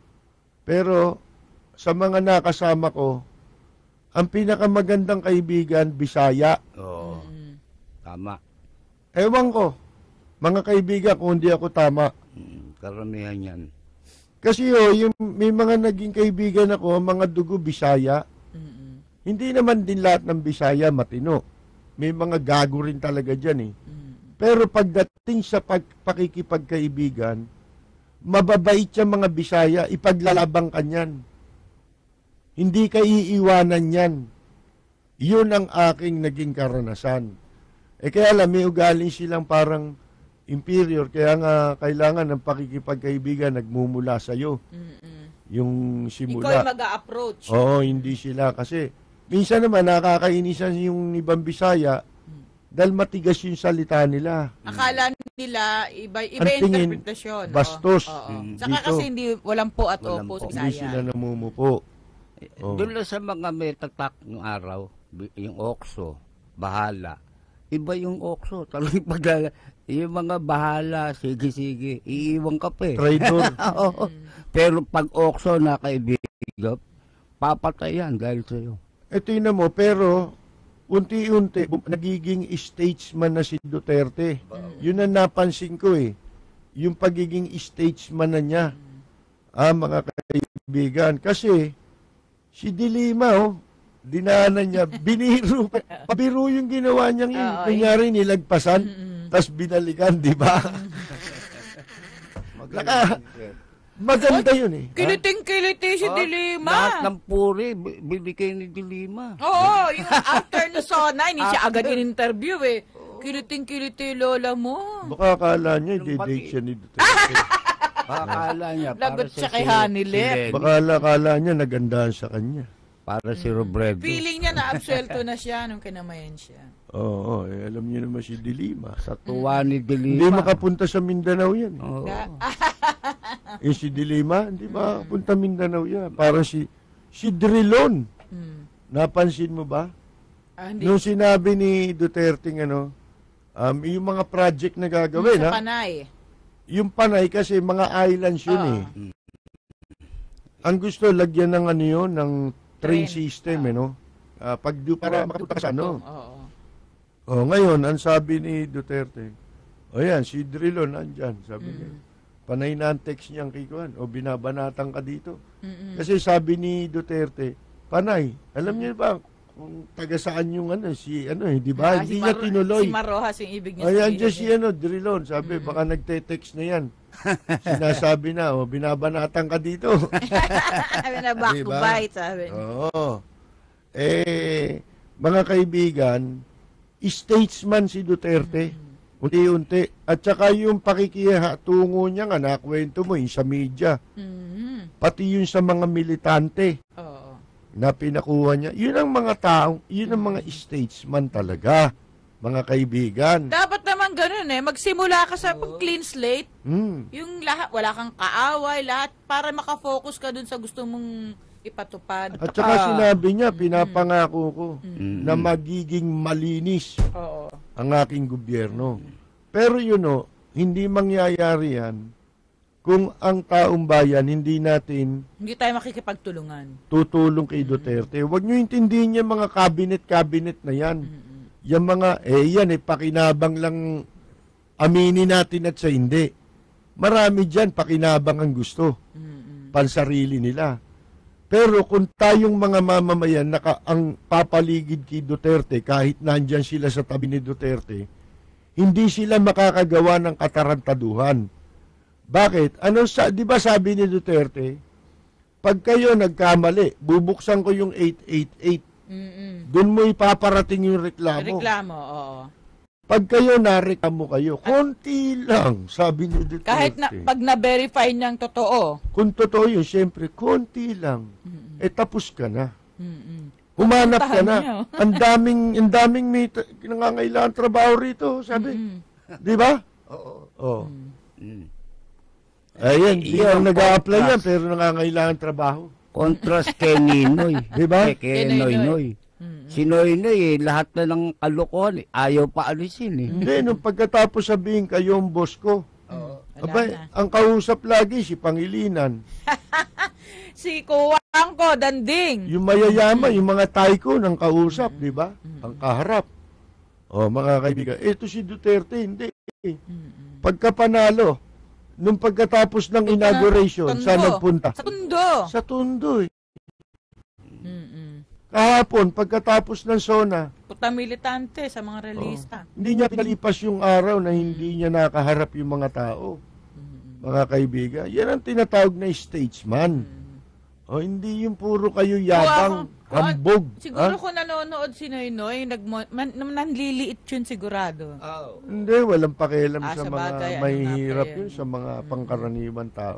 Pero, sa mga nakasama ko, ang pinakamagandang kaibigan, Bisaya. Oo. Mm-mm. Tama. Ewan ko, mga kaibigan, kung hindi ako tama. Mm, karamihan yan. Kasi oh, yung, may mga naging kaibigan ako, mga dugo Bisaya. Mm-mm. Hindi naman din lahat ng Bisaya matino. May mga gago rin talaga dyan eh. Mm-mm. Pero pagdating sa pag, pakikipagkaibigan, mababait yung mga Bisaya, ipaglalabang ka niyan. Hindi ka iiwanan yan. Yun ang aking naging karanasan. Eh kaya alam, may ugaling silang parang inferior, kaya nga kailangan ng pakikipagkaibigan nagmumula sa'yo. Mm-mm. Yung Ikaw simula. yung mag-a-approach. Oo, hindi sila. Kasi minsan naman nakakainisan yung ibang Bisaya dahil matigas yung salita nila. Akala nila, iba, iba Ang yung tingin, interpretasyon. Oo. bastos. Oo. Mm. Saka Dito, kasi hindi, walang po at Walang opo po. sa hindi sila Bisaya. namumupo. Oh. Doon lang sa mga may tatak ng araw, bi- yung okso, bahala. Iba yung okso, talagang pagdala. Yung mga bahala, sige-sige, iiwan ka pa eh. Traitor. Oo. Pero pag okso na kaibigan, papatayan dahil sa'yo. Ito yun na mo, pero unti-unti, bum- nagiging statesman na si Duterte. Yun ang napansin ko eh. Yung pagiging statesman na niya. Ah, mga kaibigan. Kasi, si Dilima, oh, dinaanan niya, biniro, pabiro yung ginawa niyang yun. Oo, Kunyari, nilagpasan, tas binalikan, di ba? Naka, maganda yun eh. Ha? Kiliting-kiliti si Oh, Dilima. Lahat ng puri, bi- binigay ni Dilima. Oo, yung after ni Sona, hindi siya agad in-interview eh. Kiliting-kiliti lola mo. Baka akala niya, i-date siya ni Duterte. Akala niya, Lagot para siya si- kay si- Hanilip. si Lenny, Baka akala niya, nagandahan sa kanya. para si Robredo. Feeling niya na absuelto na siya nung kinamayan siya. Oo, eh, alam niyo naman si Dilima. Sa tuwa ni Hindi Dilima. makapunta sa Mindanao yan. eh. Oo. Na- Eh si Dilima, hindi makapunta Mindanao yan. Para si si Drilon. Hmm. Napansin mo ba? Ah, hindi. Nung sinabi ni Duterte ano, um, yung mga project na gagawin, Sa ha? Panay. Yung Panay kasi mga islands yun Oo. eh. Ang gusto lagyan ng ano yun, ng train Train. system, eh, no? Ah, pag para makapunta ka sa ano. Oo. Oh, ngayon, ang sabi ni Duterte, o yan, si Drilon nandyan, sabi niya. Panay na ang text niyang kikuan, o binabanatan ka dito. Mm-mm. Kasi sabi ni Duterte, Panay, alam niyo ba kung taga saan yung ano, si ano eh, di ba? Ah, Hindi si niya Mar- tinuloy. Si Marojas yung ibig niya Ayan sabihin. dyan si ano, Drilon, sabi, baka nagte-text na yan. Sinasabi na, o binabanatan ka dito. Sabi na back to Diba? bite, sabi. Oo. Eh, mga kaibigan, statesman si Duterte. Unti-unti. At saka yung pakikihatungo niya nga, nakwento mo yung sa media. Mhm. Pati yung sa mga militante Oo. na pinakuha niya. Yun ang mga tao, yun ang mga statesman talaga, mga kaibigan. Dapat naman ganun eh. Magsimula ka sa pag clean slate. Hmm. Yung lahat, wala kang kaaway, lahat para makafocus ka dun sa gusto mong ipatupad. At saka sinabi niya, pinapangako ko Mm. na magiging malinis Oo. ang aking gobyerno. Pero yun o, hindi mangyayari yan kung ang taong bayan hindi natin Hindi tayo makikipagtulungan. tutulong kay Duterte. Huwag nyo intindihin yung mga cabinet-cabinet na yan. Mm-mm. Yung mga, eh yan, eh, pakinabang lang aminin natin at sa hindi. Marami dyan, pakinabang ang gusto. Mm-mm. Pansarili nila. Pero kung tayong mga mamamayan naka, ang papaligid kay Duterte, kahit nandyan sila sa tabi ni Duterte, hindi sila makakagawa ng katarantaduhan. Bakit? Ano sa, di ba sabi ni Duterte, pag kayo nagkamali, bubuksan ko yung eight eight eight. Mm-mm. Doon mo ipaparating yung reklamo. Reklamo, oo. Pag kayo nareklamo kayo, konti lang, sabi ni Duterte. Kahit na, pag na-verify niyang totoo. Kung totoo yun, siyempre, konti lang. Mm-mm. Eh, tapos ka na. Mm-mm. Humanap ka Puntahan na. niyo. Ang daming, ang daming may t- nangangailangan trabaho rito, sabi. Mm-mm. Di ba? Oo. Oh. Mm. Ayan, di Yung lang nag-a-apply yan, contrast. pero nangangailangan trabaho. Contrast kay Ninoy. Di ba? Kay, kay Kay Noynoy. Noynoy. Si Noynoy, eh, lahat na ng kalokohan, eh, ayaw pa alisin eh. Hindi, nung pagkatapos sabihin kayo ang boss ko, Wala abay, na. ang kausap lagi si Pangilinan. Si Kuwang ko, Danding. Yung mayayaman, yung mga tycoon ang kausap, di ba? Ang kaharap. O, mga kaibigan, ito si Duterte, hindi. Pagka panalo, nung pagkatapos ng inauguration, Tondo. saan nagpunta? Sa Tondo. Sa Tondo. eh. Mm-mm. Kahapon, pagkatapos ng SONA, Puta militante sa mga realista. hindi niya pinalipas yung araw na hindi niya nakaharap yung mga tao. Mga kaibigan, yan ang tinatawag na statesman. O, hindi yung puro kayo yabang, Kung ako- hambog. Siguro ha? kung nanonood si Noynoy, nagmo- man, nanliliit yun sigurado. Oh. Hindi, walang pakialam Ah, sa sa mga bagay, ano mahihirap nga pa yun, yun. sa mga pangkaraniwan tao.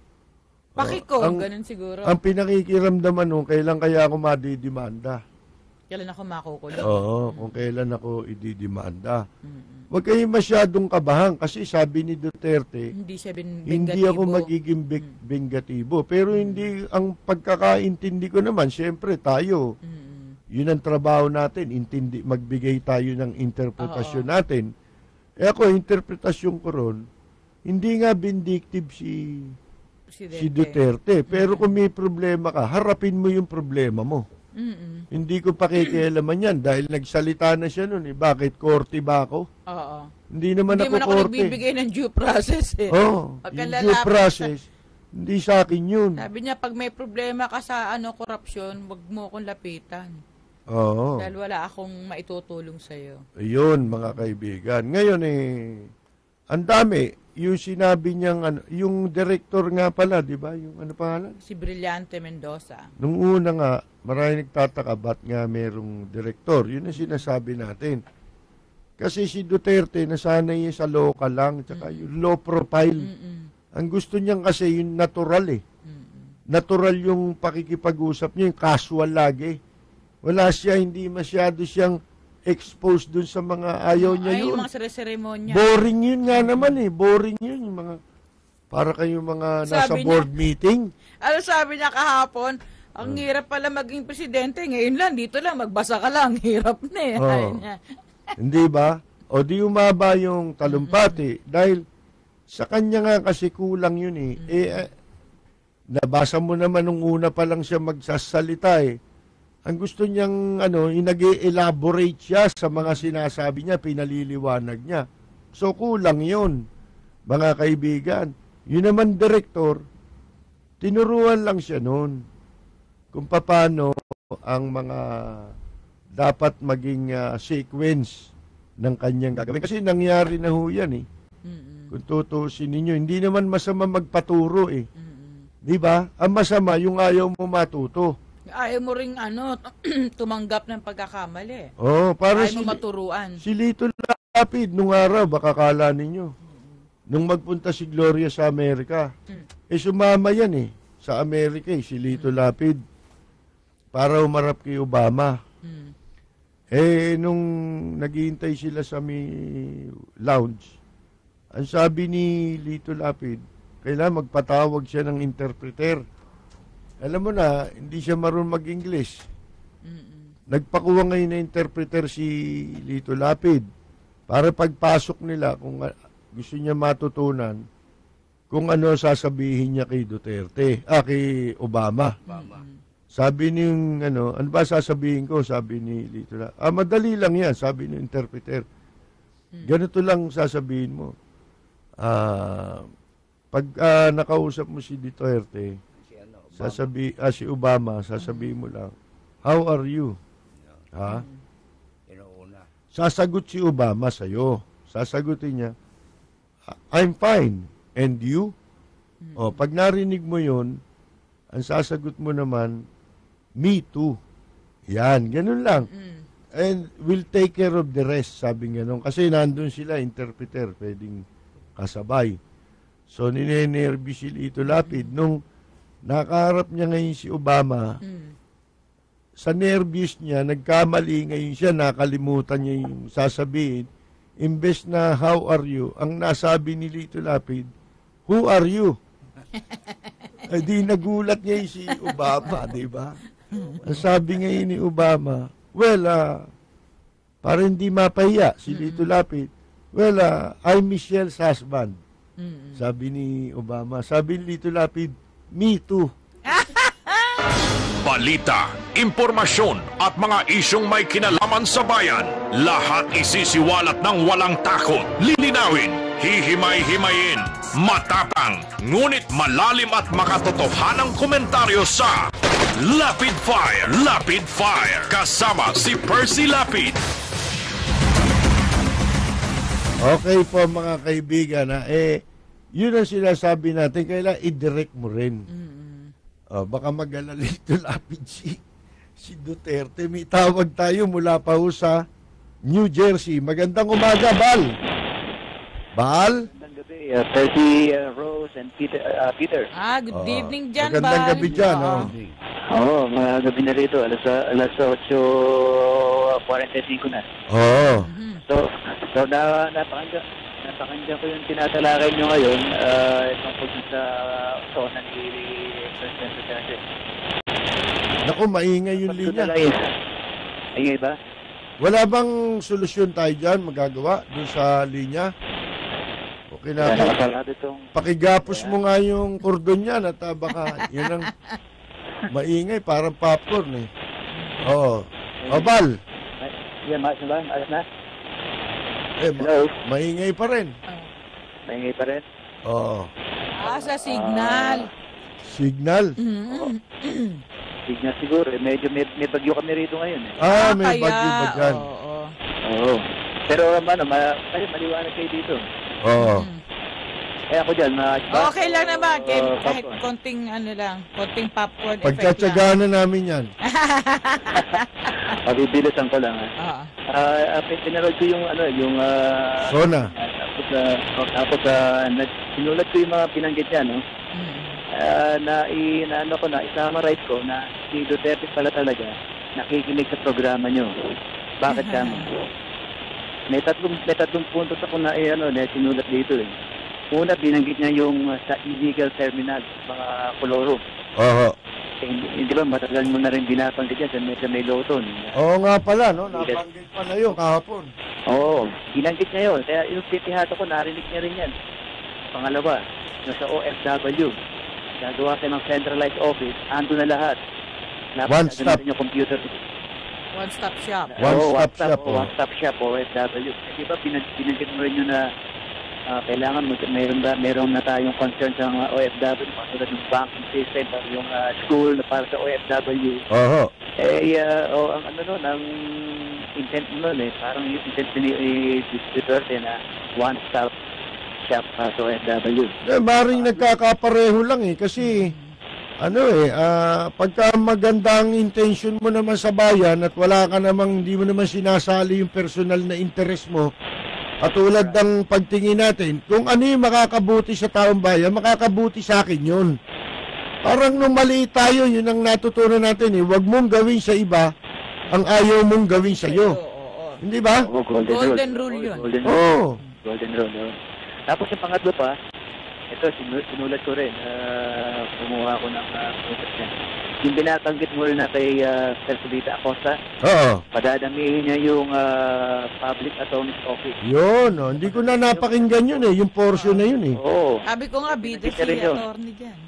Pakiko, ang- ganun siguro. Ang pinakikiramdaman nung kailan kaya ako madidimanda. Kailan ako makukulong? Oo, kung kailan ako ididimanda. Mm-mm. Huwag kayo masyadong kabahan kasi sabi ni Duterte, Hindi siya bin hindi ako magiging big, bengatibo. Pero hindi, ang pagkakaintindi ko naman, siyempre tayo, Mm-mm. yun ang trabaho natin, intindi, magbigay tayo ng interpretasyon Oo. natin. Eh ako, interpretasyon ko ron, hindi nga vindictive si, Presidente. si Duterte. Pero kung may problema ka, harapin mo yung problema mo. Mm-mm. Hindi ko pakikialaman yan dahil nagsalita na siya nun eh. Bakit? Korte ba ako? Oo. Hindi naman Hindi ako man ako korte. nagbibigay ng due process eh. Oo, Pag yung lalapit due sa- process, hindi sa akin yun. Sabi niya, pag may problema ka sa ano korupsyon, wag mo akong lapitan. Oo. Dahil wala akong maitutulong sa'yo. Ayun, mga kaibigan. Ngayon eh, ang dami. Yung sinabi niyang, ano, yung director nga pala, di ba? Yung ano pangalan? Si Brillante Mendoza. Nung una nga, marami nagtataka, ba't nga merong director? Yun ang sinasabi natin. Kasi si Duterte, nasanay niya sa local lang, tsaka yung low profile. Mm-mm. Ang gusto niyang kasi yung natural eh. Mm-mm. Natural yung pakikipag-usap niya, yung casual lagi. Wala siya, hindi masyado siyang exposed dun sa mga ayaw niya Ay, yun. yung mga sere-seremonya. Boring yun nga naman eh. Boring yun. Yung mga, para kayong mga nasa Sabi niya- board meeting. Ano sabi niya kahapon? Ang hirap pala maging presidente. Ngayon lang, dito lang, magbasa ka lang. Hirap na eh. Oo. Sabi niya. Hindi ba? O di umaba yung talumpati. Dahil sa kanya nga kasi kulang yun eh. Eh, eh, nabasa mo naman nung una pa lang siya magsasalita eh. Ang gusto niyang, ano, nag-elaborate siya sa mga sinasabi niya, pinaliliwanag niya. So, kulang yun, mga kaibigan. Yun naman, direktor, tinuruan lang siya noon kung paano ang mga dapat maging uh, sequence ng kanyang gagawin. Kasi nangyari na ho yan eh. Mm-mm. Kung tutusin ninyo, hindi naman masama magpaturo eh. Mm-mm. Di ba? Ang masama, yung ayaw mo matuto. Ayaw mo ring ano, tumanggap ng pagkakamali. Oh, para Ayaw si, mo maturuan. si Lito Lapid, nung araw, baka kala ninyo, nung magpunta si Gloria sa Amerika, eh sumama yan eh, sa Amerika eh, si Lito Lapid, para umarap kay Obama. Mm. Eh, nung naghihintay sila sa may lounge, ang sabi ni Lito Lapid, kailangan magpatawag siya ng interpreter. Alam mo na, hindi siya marunong mag-English. Mm-mm. Nagpakuha ngayon na interpreter si Lito Lapid para pagpasok nila, kung uh, gusto niya matutunan, kung ano sasabihin niya kay Duterte, ah, kay Obama. Obama. Sabi ni yung, ano, ano ba sasabihin ko? Sabi ni Lito na, ah, madali lang yan, sabi ni interpreter. Ganito lang sasabihin mo. Ah, pag ah, nakausap mo si Duterte, sasabi, ah, si Obama, sasabihin mo lang, how are you? Ha? Inuuna. Sasagot si Obama sa'yo. Sasagutin niya, I'm fine. And you? O, pag narinig mo yun, ang sasagot mo naman, me too. Yan, ganun lang. And we'll take care of the rest, sabi nga nung. Kasi nandun sila, interpreter, pwedeng kasabay. So, ninenervy si Lito Lapid. Nung nakaharap niya ngayon si Obama, sa nervous niya, nagkamali ngayon siya, nakalimutan niya yung sasabihin. Imbes na, how are you? Ang nasabi ni Lito Lapid, who are you? Ay di nagulat ngayon si Obama, di ba? Ang sabi ngayon ni Obama, well, uh, para hindi mapahiya si Lito Lapid, well, uh, I'm Michelle's husband. Sabi ni Obama. Sabi ni Lito Lapid, me too. Balita, impormasyon at mga isyong may kinalaman sa bayan. Lahat isisiwalat ng walang takot. Lilinawin, hihimay-himayin, matapang, ngunit malalim at makatotohanang komentaryo sa Lapid Fire, Lapid Fire. Kasama si Percy Lapid. Okay po mga kaibigan, ha? Eh, yun ang sinasabi natin, kailangan i-direct mo rin. Oh, baka mag-alala Lito Lapid si, si Duterte. May tawag tayo mula pa ho sa New Jersey. Magandang umaga, Bal. Bal? Magandang gabi, uh, Percy, uh, Rose, and Peter. Uh, Peter. Ah, good Oh, evening dyan, magandang Bal. gabi dyan, Oo. oh. Oo, oh, mga gabi na rito. Alas, alas eight forty-five na. Oo. So, so na, napakinggan, napakinggan ko yung tinatalakay nyo ngayon uh, tungkol sa zona ni President Duterte. Naku, maingay yung linya. Ingay ba? Wala bang solusyon tayo dyan magagawa dun sa linya? Okay na. Nakasarado itong... Pakigapos mo nga yung kordon yan at uh, baka yan ang maingay, parang popcorn eh. Oo. O, Bal. Yan, maas na ba? Maas na? Eh, ma- Hello? maingay pa rin. Maingay pa rin? Oo. Ah, sa signal. Signal. Mm. Signal siguro. Eh. Medyo may, may bagyo kami rito ngayon. Eh. Ah, may kaya, bagyo ba dyan? Oo. Oo. Pero ano, ma, kayo, maliwanag kayo dito. Oo. Eh ako dyan, ma... Okay lang naman. Kahit, Uh, kahit popcorn. konting ano lang. Konting popcorn effect lang. Pagtsatsagaan na namin yan. Mabibilisan ko lang. Ha. Oo. Ah, uh, pinanood ko yung ano, yung... Uh, Sona. tapos, uh, tapos uh, nag- sinulat ko yung mga pinanggit niya, no? Mm. Uh, na, i, na ano ko na, i-summarize ko na si Duterte pala talaga nakikinig sa programa nyo. Bakit kamo? May tatlong, may tatlong puntos ako na, eh, ano, na sinulat dito eh. Una, binanggit niya yung uh, sa illegal terminal, mga koloro. Oo. Eh, hindi, hindi ba, matagal mo na rin binabanggit yan sa may, sa may Loton. Oo nga pala, no? Nabanggit pa na yun kahapon. Oo, binanggit niya yun. Kaya yung titihato ko, narinig niya rin yan. Pangalawa, yung sa O F W, gagawa ka ng centralized office, ando na lahat. One stop. Yung computer. One-stop shop. One Oo, stop shop, oh, oh. one stop shop, O F W. Di ba, binag- binanggit mo rin yun na ah, kailangan mo, mayroon ba, mayroon na tayong concern sa mga O F W, katulad ng banking system, para yung ah, school na para sa O F W. Oo. Eh, uh, oh, ang ano nun, ang intent nun eh, parang yung intent ni eh, Duterte na one-stop shop para sa O F W. Eh, maring nagkakapareho lang eh. Kasi, ano eh, ah, pagka maganda ang intention mo naman sa bayan at wala ka namang, hindi mo naman sinasali yung personal na interest mo, at tulad ng pagtingin natin, kung ano yung makakabuti sa taong bayan, makakabuti sa akin yun. Parang nung maliit tayo, yun ang natutunan natin eh. Huwag mong gawin sa iba ang ayaw mong gawin sa iyo. Oo, oo. Hindi ba? Oh, golden, Golden rule. rule yun. Golden Oo. rule. Oh. Golden rule. Oh. Tapos yung pangatlo pa, ito, sinu- sinulat ko rin, uh, kumuha ko ng uh, process niya. yung binatanggit mo rin na kay uh, Sergio Acosta, Oo. padadamihin niya yung uh, Public Attorney's Office. Yun, oh. Hindi ko na napakinggan yun eh. Yung portion na yun eh. Oo. Sabi ko nga, bida si Rin yun. attorney dyan.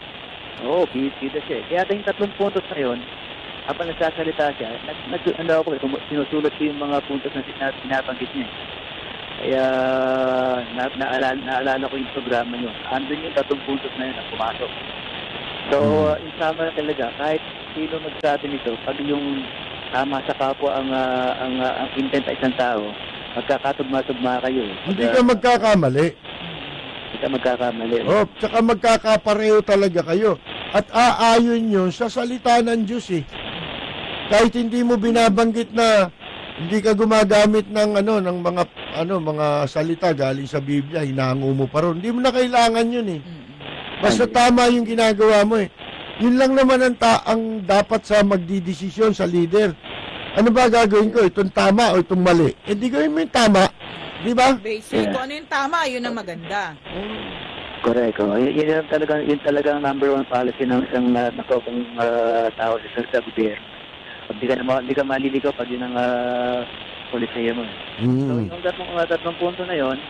Oo, bida siya. Kaya yung tatlong puntos na yun, habang nagsasalita siya, nag, nag, ano ako, eh, sinusulat ko yung mga puntos na sinabanggit niya. Kaya na, naalala, naalala ko yung programa niyo. Andun yung tatlong puntos na yun na pumasok. So, uh, in summer talaga, kahit sino magsabi nito, pag yung tama sa kapwa ang, uh, ang, uh, ang intent sa isang tao, magkakatugma-tugma kayo. Eh. Hindi ka magkakamali. Hindi ka magkakamali. Oh, tsaka magkakapareho talaga kayo. At aayon yun sa salita ng Diyos eh. Kahit hindi mo binabanggit na hindi ka gumagamit ng ano ng mga ano mga salita galing sa Biblia, hinango mo pa ron. Hindi mo na kailangan yun eh. Basta tama yung ginagawa mo eh. Yun lang naman ang, ta- ang dapat sa magdidesisyon sa leader. Ano ba gagawin ko? Itong tama o itong mali? Eh di gawin mo yung tama. Di ba? Basic, yeah. Kung ano yung tama, yun ang maganda. Correct. Oh. Y- yun, talaga, yun talaga ang number one policy ng isang uh, nakokong uh, tao sa sa gobyerno. Hindi ka, na, di ka maliligaw pag yun ang uh, polisiya mo. Mm. So yung tatlong, uh, tatlong punto na yun,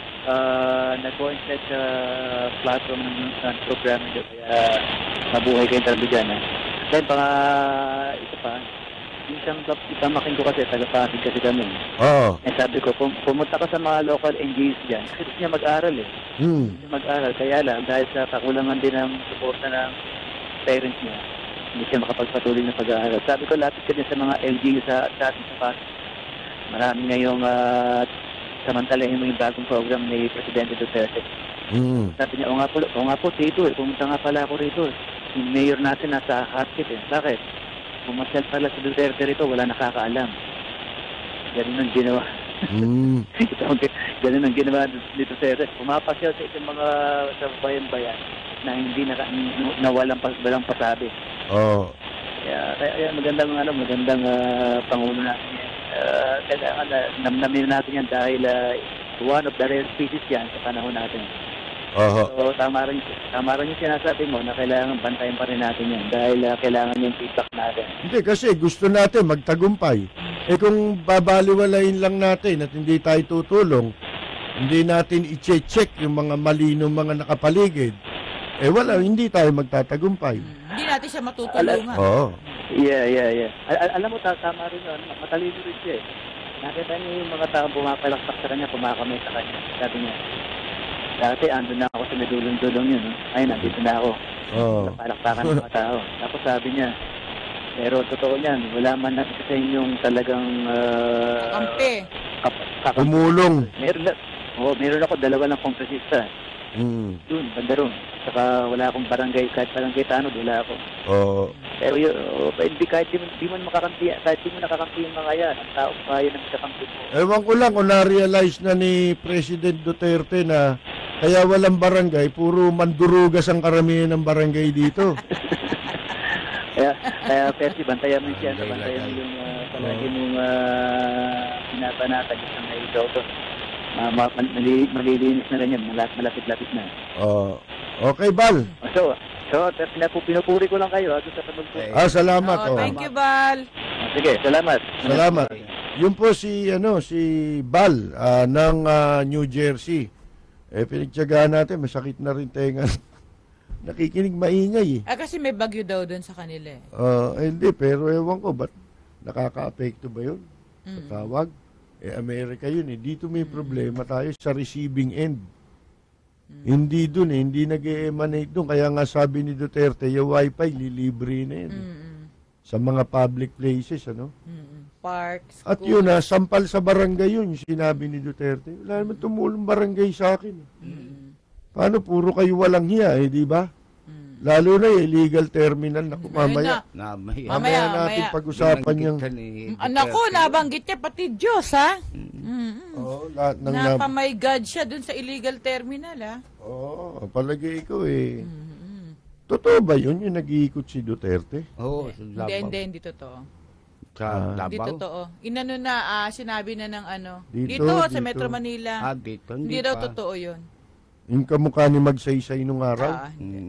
Uh, nag-coincide sa platform ng uh, program nito, kaya mabuhay kayo talaga dyan. Eh. Then, pang uh, ito pa, yung isang itamakin ko kasi, taga-Pasig kasi kami. Oo. Eh, sabi ko, pum- pumunta ka sa mga local N G Os dyan, kasi gusto niya mag-aral eh. Hmm. Gusto niya mag-aral, kaya lang, dahil sa kakulangan din ng suporta ng parents niya, hindi siya makapagpatuloy ng pag-aaral. Sabi ko, lapit ka din sa mga L G Us sa, sa ating sa Pasig. Marami ngayong uh, samantalahin mo yung bagong program ni Presidente Duterte. Mm. Sabi niya, o nga po, o nga po, dito eh, pumunta nga pala ako rito. Yung mayor natin nasa hardship eh. Bakit? Pumasyal pala sa Duterte rito, wala nakakaalam. Ganun ang ginawa. Mm. Ganun ang ginawa ni Duterte. Pumapasyal sa isang mga sa bayan-bayan na hindi naka, na walang, walang pasabi. Oh. Kaya, kaya magandang, ano, magandang uh, pangulo natin yan. Uh, kailangan na namnamin natin yan dahil uh, one of the rare species yan sa panahon natin. Uh-huh. So, tama rin, tama rin yung sinasabi mo na kailangan bantayan pa rin natin yan dahil uh, kailangan yung feedback natin. Hindi, kasi gusto natin magtagumpay. Eh kung babaliwalain lang natin at hindi tayo tutulong, hindi natin i-check yung mga malinong mga nakapaligid, eh wala, hindi tayo magtatagumpay. Hindi natin siya matutulungan. Oo. Yeah, yeah, yeah. Al- alam mo, tama rin yun. Matalino rin siya eh. Nakita niyo yung mga taong pumapalakpak sa kanya, pumakamay sa kanya. Sabi niya, dati andun na ako sa medulong-dulong yun. Ay, nandito na ako. Oh. Palakpakan ng mga tao. Tapos sabi niya, pero totoo niyan, wala man na sa inyong talagang... Uh, kakampi. Kap- kakampi. Umulong. Meron na. Oo, meron ako dalawa ng kongresista. Mm. Doon, banda roon. Saka wala akong barangay, kahit barangay tanod, wala ako. Oo. Oh. Pero yun, oh, hindi kahit di, di man makakampi, kahit di mo nakakampi yung mga yan, ang taong kaya na makakampi mo. Ewan ko lang kung na-realize na ni President Duterte na kaya walang barangay, puro mandurugas ang karamihan ng barangay dito. kaya, kaya Percy, bantayan mo siya, bantayan mo yung uh, palagi mong uh, pinapanatag isang may ikaw to. Uh, malilinis na rin yan, malapit-lapit na. Oo. Uh, okay, Bal. So, So, pinupuri ko lang kayo ha, sa pamagpo. Ah, salamat. Oh, oh. Thank you, Bal. Sige, salamat. Salamat. Yun po si ano si Bal uh, ng uh, New Jersey. Eh pinagtiyagaan natin, masakit na rin tenga. Nakikinig maingay eh. Ah, kasi may bagyo daw doon sa kanila eh. Uh, eh, hindi, pero ewan ko, ba't nakaka-apekto ba yun? Mm. Tawag? Eh, Amerika yun eh. Dito may problema tayo sa receiving end. Mm. Hindi dun eh, hindi nag-emanate dun. Kaya nga sabi ni Duterte, yung wifi, lilibre na yun. Mm-mm. Sa mga public places, ano? Mm-mm. Parks, at yun na, sampal sa barangay yun, yung sinabi ni Duterte. Wala naman tumulong barangay sa akin. Mm-mm. Paano? Puro kayo walang hiya eh, di ba? Mm. Lalo na yung illegal terminal na kumamaya. Na. Mamaya. Mamaya natin mamaya. Pag-usapan yung... Anako, nabanggit niya pati Diyos, ha? Mm-hmm. Oh, lahat ng Napa may God siya dun sa illegal terminal, ha? Oo, oh, palagay ko eh. Mm-hmm. Totoo ba yun, yung nag-iikot si Duterte? Oo, oh, hindi, hindi, hindi totoo. Sa ah. Hindi totoo. Inano na, uh, sinabi na ng ano, dito, dito, dito sa Metro Manila. Ah, dito, hindi, hindi daw totoo yun. Yung kamukha ni Magsaysay nung araw? Ah, hindi. Hmm.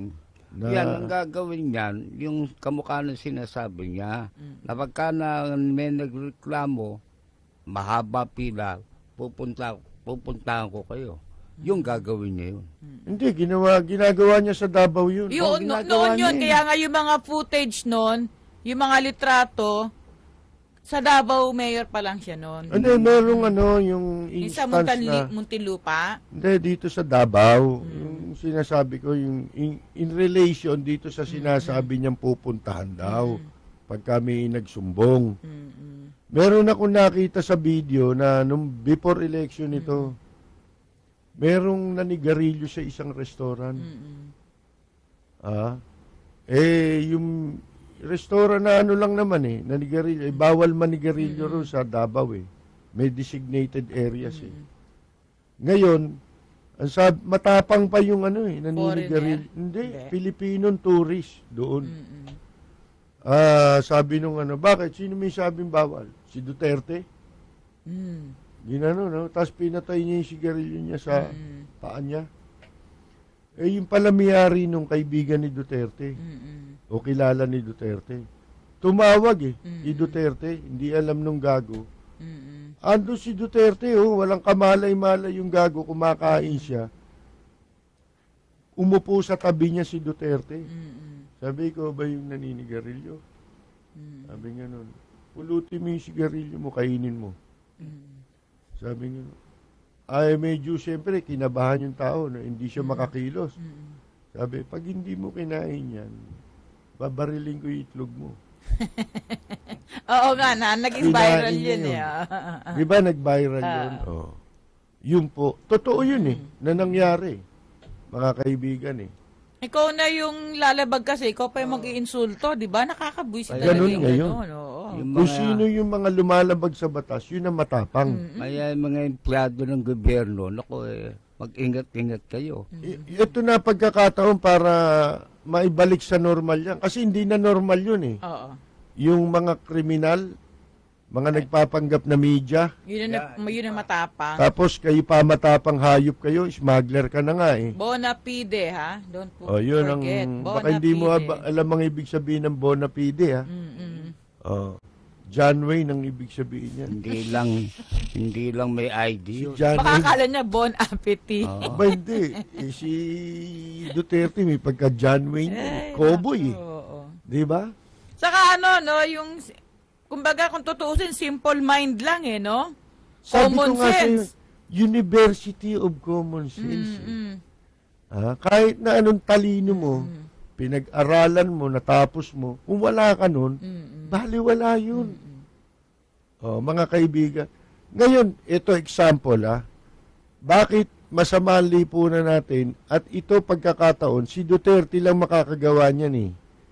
Na, Yan, ang gagawin niyan, yung kamukha ng sinasabi niya, mm. na pagka na may nagreklamo, mahaba pila, pupunta, pupuntahan ko kayo. Mm. Yung gagawin niya yun. Mm. Hindi, ginawa, ginagawa niya sa Davao yun. Yun, oh, noon yun, kaya nga yung mga footage noon, yung mga litrato, sa Davao Mayor pa lang siya noon. Hindi, merong ano, yung instance sa Muntinli, na... Muntinlupa? Hindi, dito sa Davao. Hmm. Yung sinasabi ko, yung in, in relation dito sa sinasabi niyang pupuntahan daw. Hmm. Pag kami nagsumbong. Hmm. Meron ako nakita sa video na nung before election ito, hmm. merong nanigarilyo sa isang restaurant. Hmm. Ah, eh, yung... Restaurant na ano lang naman eh, nanigarilyo. Eh, bawal manigarilyo mm-hmm. ron sa Davao eh. May designated areas mm-hmm. eh. Ngayon, ang sab matapang pa yung ano eh, naninigarilyo. Hindi, okay. Filipinong tourist doon. Mm-hmm. Ah, sabi nung ano, bakit? Sino may sabing bawal? Si Duterte? Mm. Ginano, no? Tapos pinatay niya yung sigarilyo niya sa mm. paan niya. Eh, yung pala may-ari nung kaibigan ni Duterte. Mm-mm. O kilala ni Duterte. Tumawag eh, mm-mm. ni Duterte. Hindi alam nung gago. Mm-mm. Ando si Duterte, oh, walang kamalay-malay yung gago, kumakain siya. Umupo sa tabi niya si Duterte. Mm-mm. Sabi ko, ba yung naninigarilyo? Mm-mm. Sabi nga nun, pulutin mo yung sigarilyo mo, kainin mo. Mm-mm. Sabi nga nun, ay medyo siyempre kinabahan yung tao na hindi siya makakilos. Mm-hmm. Sabi, pag hindi mo kinain yan, babariling ko yung itlog mo. Oo nga na, naging viral yun, yun eh. Di ba nag-viral uh, yun? Oh. Yun po. Totoo yun eh, mm-hmm. na nangyari. Mga kaibigan eh. Ikaw na yung lalabag kasi, ikaw pa yung uh, mag-iinsulto, di ba? Nakakabuisit talaga yung ngayon. Ganun, yung kung mga, sino yung mga lumalabag sa batas, yun ang matapang. Mm-hmm. Kaya yung mga empleyado ng gobyerno, naku eh, mag-ingat-ingat kayo. Mm-hmm. Ito na pagkakataon para maibalik sa normal yan. Kasi hindi na normal yun eh. Oo. Yung mga kriminal, mga nagpapanggap na media. Yun na, yeah, yun na matapang. Tapos kayo pa matapang hayop kayo, smuggler ka na nga eh. Bona fide ha? Don't oh, yun forget. Ang, baka hindi mo alam ang ibig sabihin ng bona fide ha? Mm-mm. Oh. John Wayne ang ibig sabihin niya. Hindi lang hindi lang may I D. Si baka akala niya Bon Appetit. Oh. Ba hindi. Eh, si Duterte may pagka John Wayne. Ay, cowboy eh. Oh, oh. Di ba? Saka ano, no, yung, kumbaga kung tutuusin, simple mind lang eh, no? Common sense. Sa'yo, University of Common Sense. Mm-hmm. Eh. Ah, kahit na anong talino mo, mm-hmm. pinag-aralan mo, natapos mo, kung wala ka nun, mm-mm. baliwala yun. Mm-mm. Oh, mga kaibigan. Ngayon, ito example ah. Bakit masama ang lipunan natin at ito pagkakataon, si Duterte lang makakagawa niyan eh.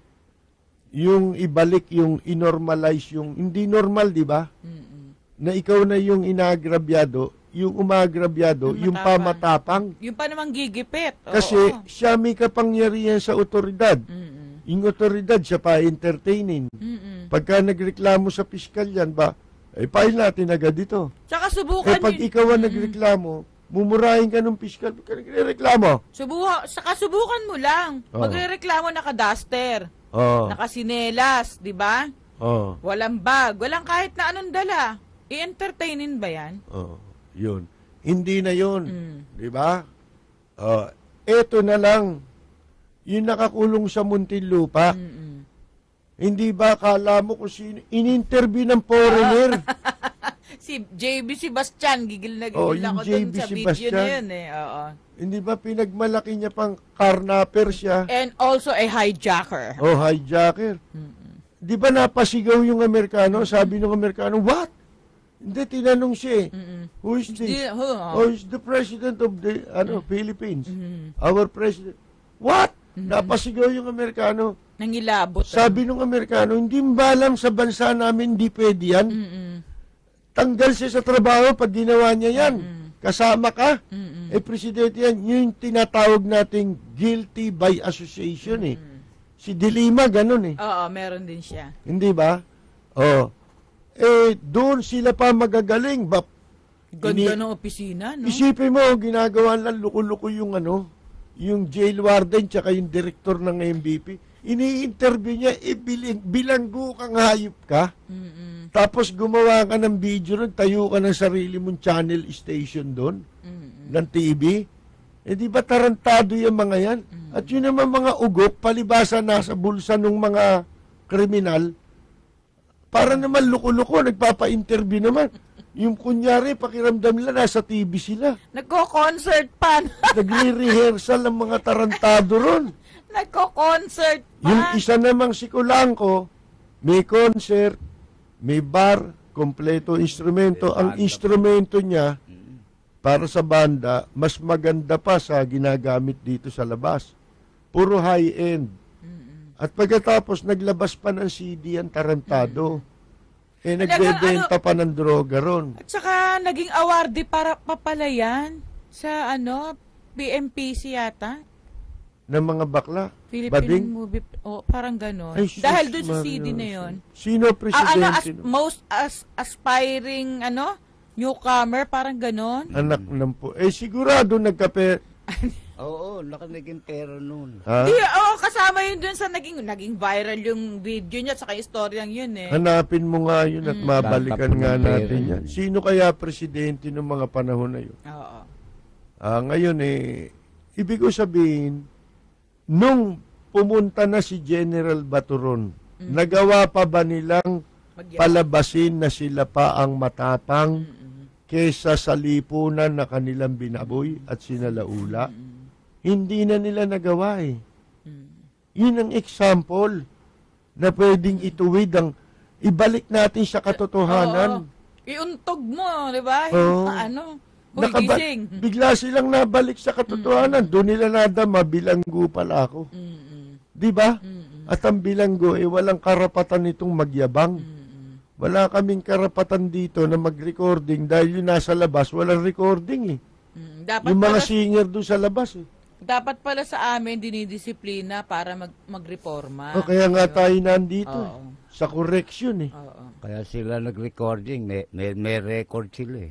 Yung ibalik, yung inormalize, yung hindi normal, di ba? Na ikaw na yung inaagrabyado, yung umagrabyado, yung, yung pamatapang. Yung pa namang gigipit. Oo. Kasi siya may kapangyarihan sa otoridad. Mm-mm. Yung otoridad, siya pa entertaining. Mm-mm. Pagka nagreklamo sa piskal yan, ba, eh, file natin agad ito. Tsaka subukan eh, pag ikaw ang nagreklamo, mumurahin ka ng piskal, pagka nagreklamo. Subuha, saka subukan mo lang. Oh. Magreklamo naka-duster, oh. naka-sinelas, di ba? Oh. Walang bag, walang kahit na anong dala. I-entertainin ba yan? Oh. Yun. Hindi na yun. Mm. Di ba? Uh, eto na lang. Yung nakakulong sa Muntinlupa. Mm-mm. Hindi ba kala mo kung sino? In-interview ng foreigner. Si J B Sebastian. Gigil na gigil oh, ako dun sa video na yun eh. Oo. Hindi ba pinagmalaki niya pang carnapper siya? And also a hijacker. Oh, hijacker. Mm-mm. Di ba napasigaw yung Amerikano? Sabi ng Amerikano, what? Hindi, tinanong siya eh. Mm-hmm. Who is this? The, who, oh. oh, is the president of the ano mm-hmm. Philippines. Mm-hmm. Our president. What? Mm-hmm. Napasigaw yung Amerikano. Nangilabot. Sabi ng Amerikano, hindi ba alam sa bansa namin hindi pwede yan? Mm-hmm. Tanggal siya sa trabaho pag ginawa niya yan. Mm-hmm. Kasama ka. Mm-hmm. Eh, presidente yan. Yung tinatawag nating guilty by association eh. Mm-hmm. Si De Lima, ganun eh. Oo, meron din siya. Hindi ba? Oo. Eh, doon sila pa magagaling. Ba, ganda ini, ng opisina, no? Isipin mo, ginagawa lang luko-luko yung ano, yung jail warden tsaka yung director ng M B P. Ini-interview niya, eh, biling, bilanggo kang hayop ka. Mm-mm. Tapos gumawa ka ng video ron, tayo ka ng sarili mong channel station doon, Mm-mm. ng T V. Eh di ba tarantado yung mga yan? Mm-mm. At yun naman mga ugok, palibasa nasa bulsa ng mga kriminal, para naman luko-luko, nagpapa-interview naman. Yung kunyari, pakiramdam nila, nasa T V sila. Nagko-concert pa. Nagre-rehearsal ang mga tarantado ron. Nagko-concert pa. Yung isa namang si Kulangko, may concert, may bar, kompleto instrumento. May Ang banda. instrumento niya, para sa banda, mas maganda pa sa ginagamit dito sa labas. Puro high-end. At pagkatapos, naglabas pa ng C D ang tarantado. Eh, nagbebenta pa ng droga ron. At saka, naging awardee para papalayan sa ano, P M P C yata. Ng mga bakla. Philippine Bading. movie, oh, parang ganon. Ay, sus, Dahil doon sa Mario. C D na yon. Sino Ah, presidente? ano, as, nun? most as, aspiring, ano, newcomer, parang ganon. Anak ng po. Eh, sigurado nagkape... Oo, nakanaging pera nun. Ha? Di, oh, kasama yun dun sa naging, naging viral yung video niya, saka istoryang yun eh. Hanapin mo nga yun at mabalikan Tatapon nga ng pera natin yan. yan. Sino kaya presidente ng mga panahon na yun? Oo. Ah, ngayon eh, ibig ko sabihin, nung pumunta na si General Baturon, nagawa pa ba nilang Magyabang. palabasin na sila pa ang matapang kesa sa lipunan na kanilang binaboy at sinalaula? Hindi na nila nagawa eh. Yun ang example na pwedeng ituwid ang ibalik natin sa katotohanan. Oo. Iuntog mo, di ba? Oo. Yung ano, Nakaba- humigising. bigla silang nabalik sa katotohanan. Doon nila nadama, bilanggo pala ako. Di ba? At ang bilanggo, eh, walang karapatan nitong magyabang. Wala kaming karapatan dito na mag-recording dahil yung nasa labas, walang recording eh. Mm, dapat Yung mga pala, singer doon sa labas eh. dapat pala sa amin dinidisiplina para mag magreforma. O, kaya nga tayo nandito eh. Oo. Sa correction eh. Oo. Kaya sila nag-recording, may, may, may record sila eh.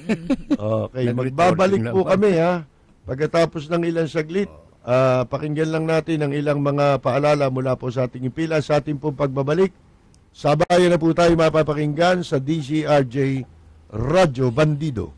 Okay, Nag-recording magbabalik po naman. kami ha. Pagkatapos ng ilang saglit, ah, pakinggan lang natin ang ilang mga paalala mula po sa ating impila sa ating pong pagbabalik. Sabayan na po tayo mapapakinggan sa D Z R J Radyo Bandido.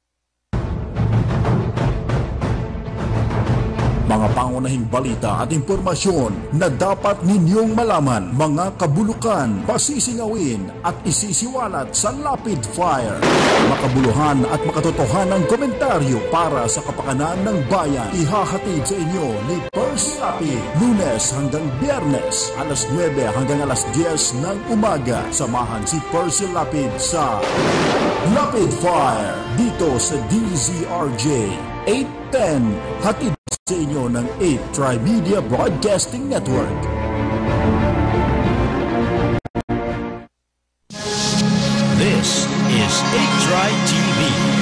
Mga pangunahing balita at impormasyon na dapat ninyong malaman, mga kabulukan, pasisingawin at isisiwalat sa Lapid Fire. Makabuluhan at makatotohanang komentaryo para sa kapakanan ng bayan. Ihahatid sa inyo ni Percy Lapid, Lunes hanggang Biyernes, alas nuwebe hanggang alas diyes ng umaga. Samahan si Percy Lapid sa Lapid Fire dito sa D Z R J eight ten. Hatid sa inyo ng eight Tri-Media Broadcasting Network. This is eight Tri T V.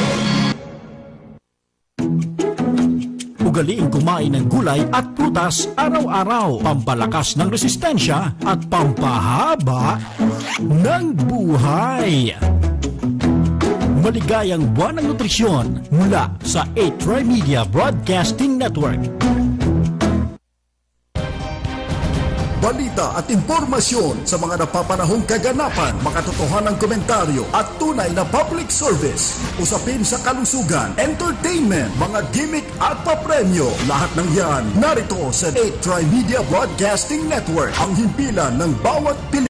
Ugaliing kumain ng gulay at prutas araw-araw. Pampalakas ng resistensya at pampahaba ng buhay. Maligayang buwan ng nutrisyon mula sa eight Tri-Media Broadcasting Network. Balita at impormasyon sa mga napapanahong kaganapan, makatotohanang komentaryo at tunay na public service. Usapin sa kalusugan, entertainment, mga gimmick at papremyo. Lahat ng yan narito sa eight Tri-Media Broadcasting Network. Ang himpilan ng bawat Pilipino.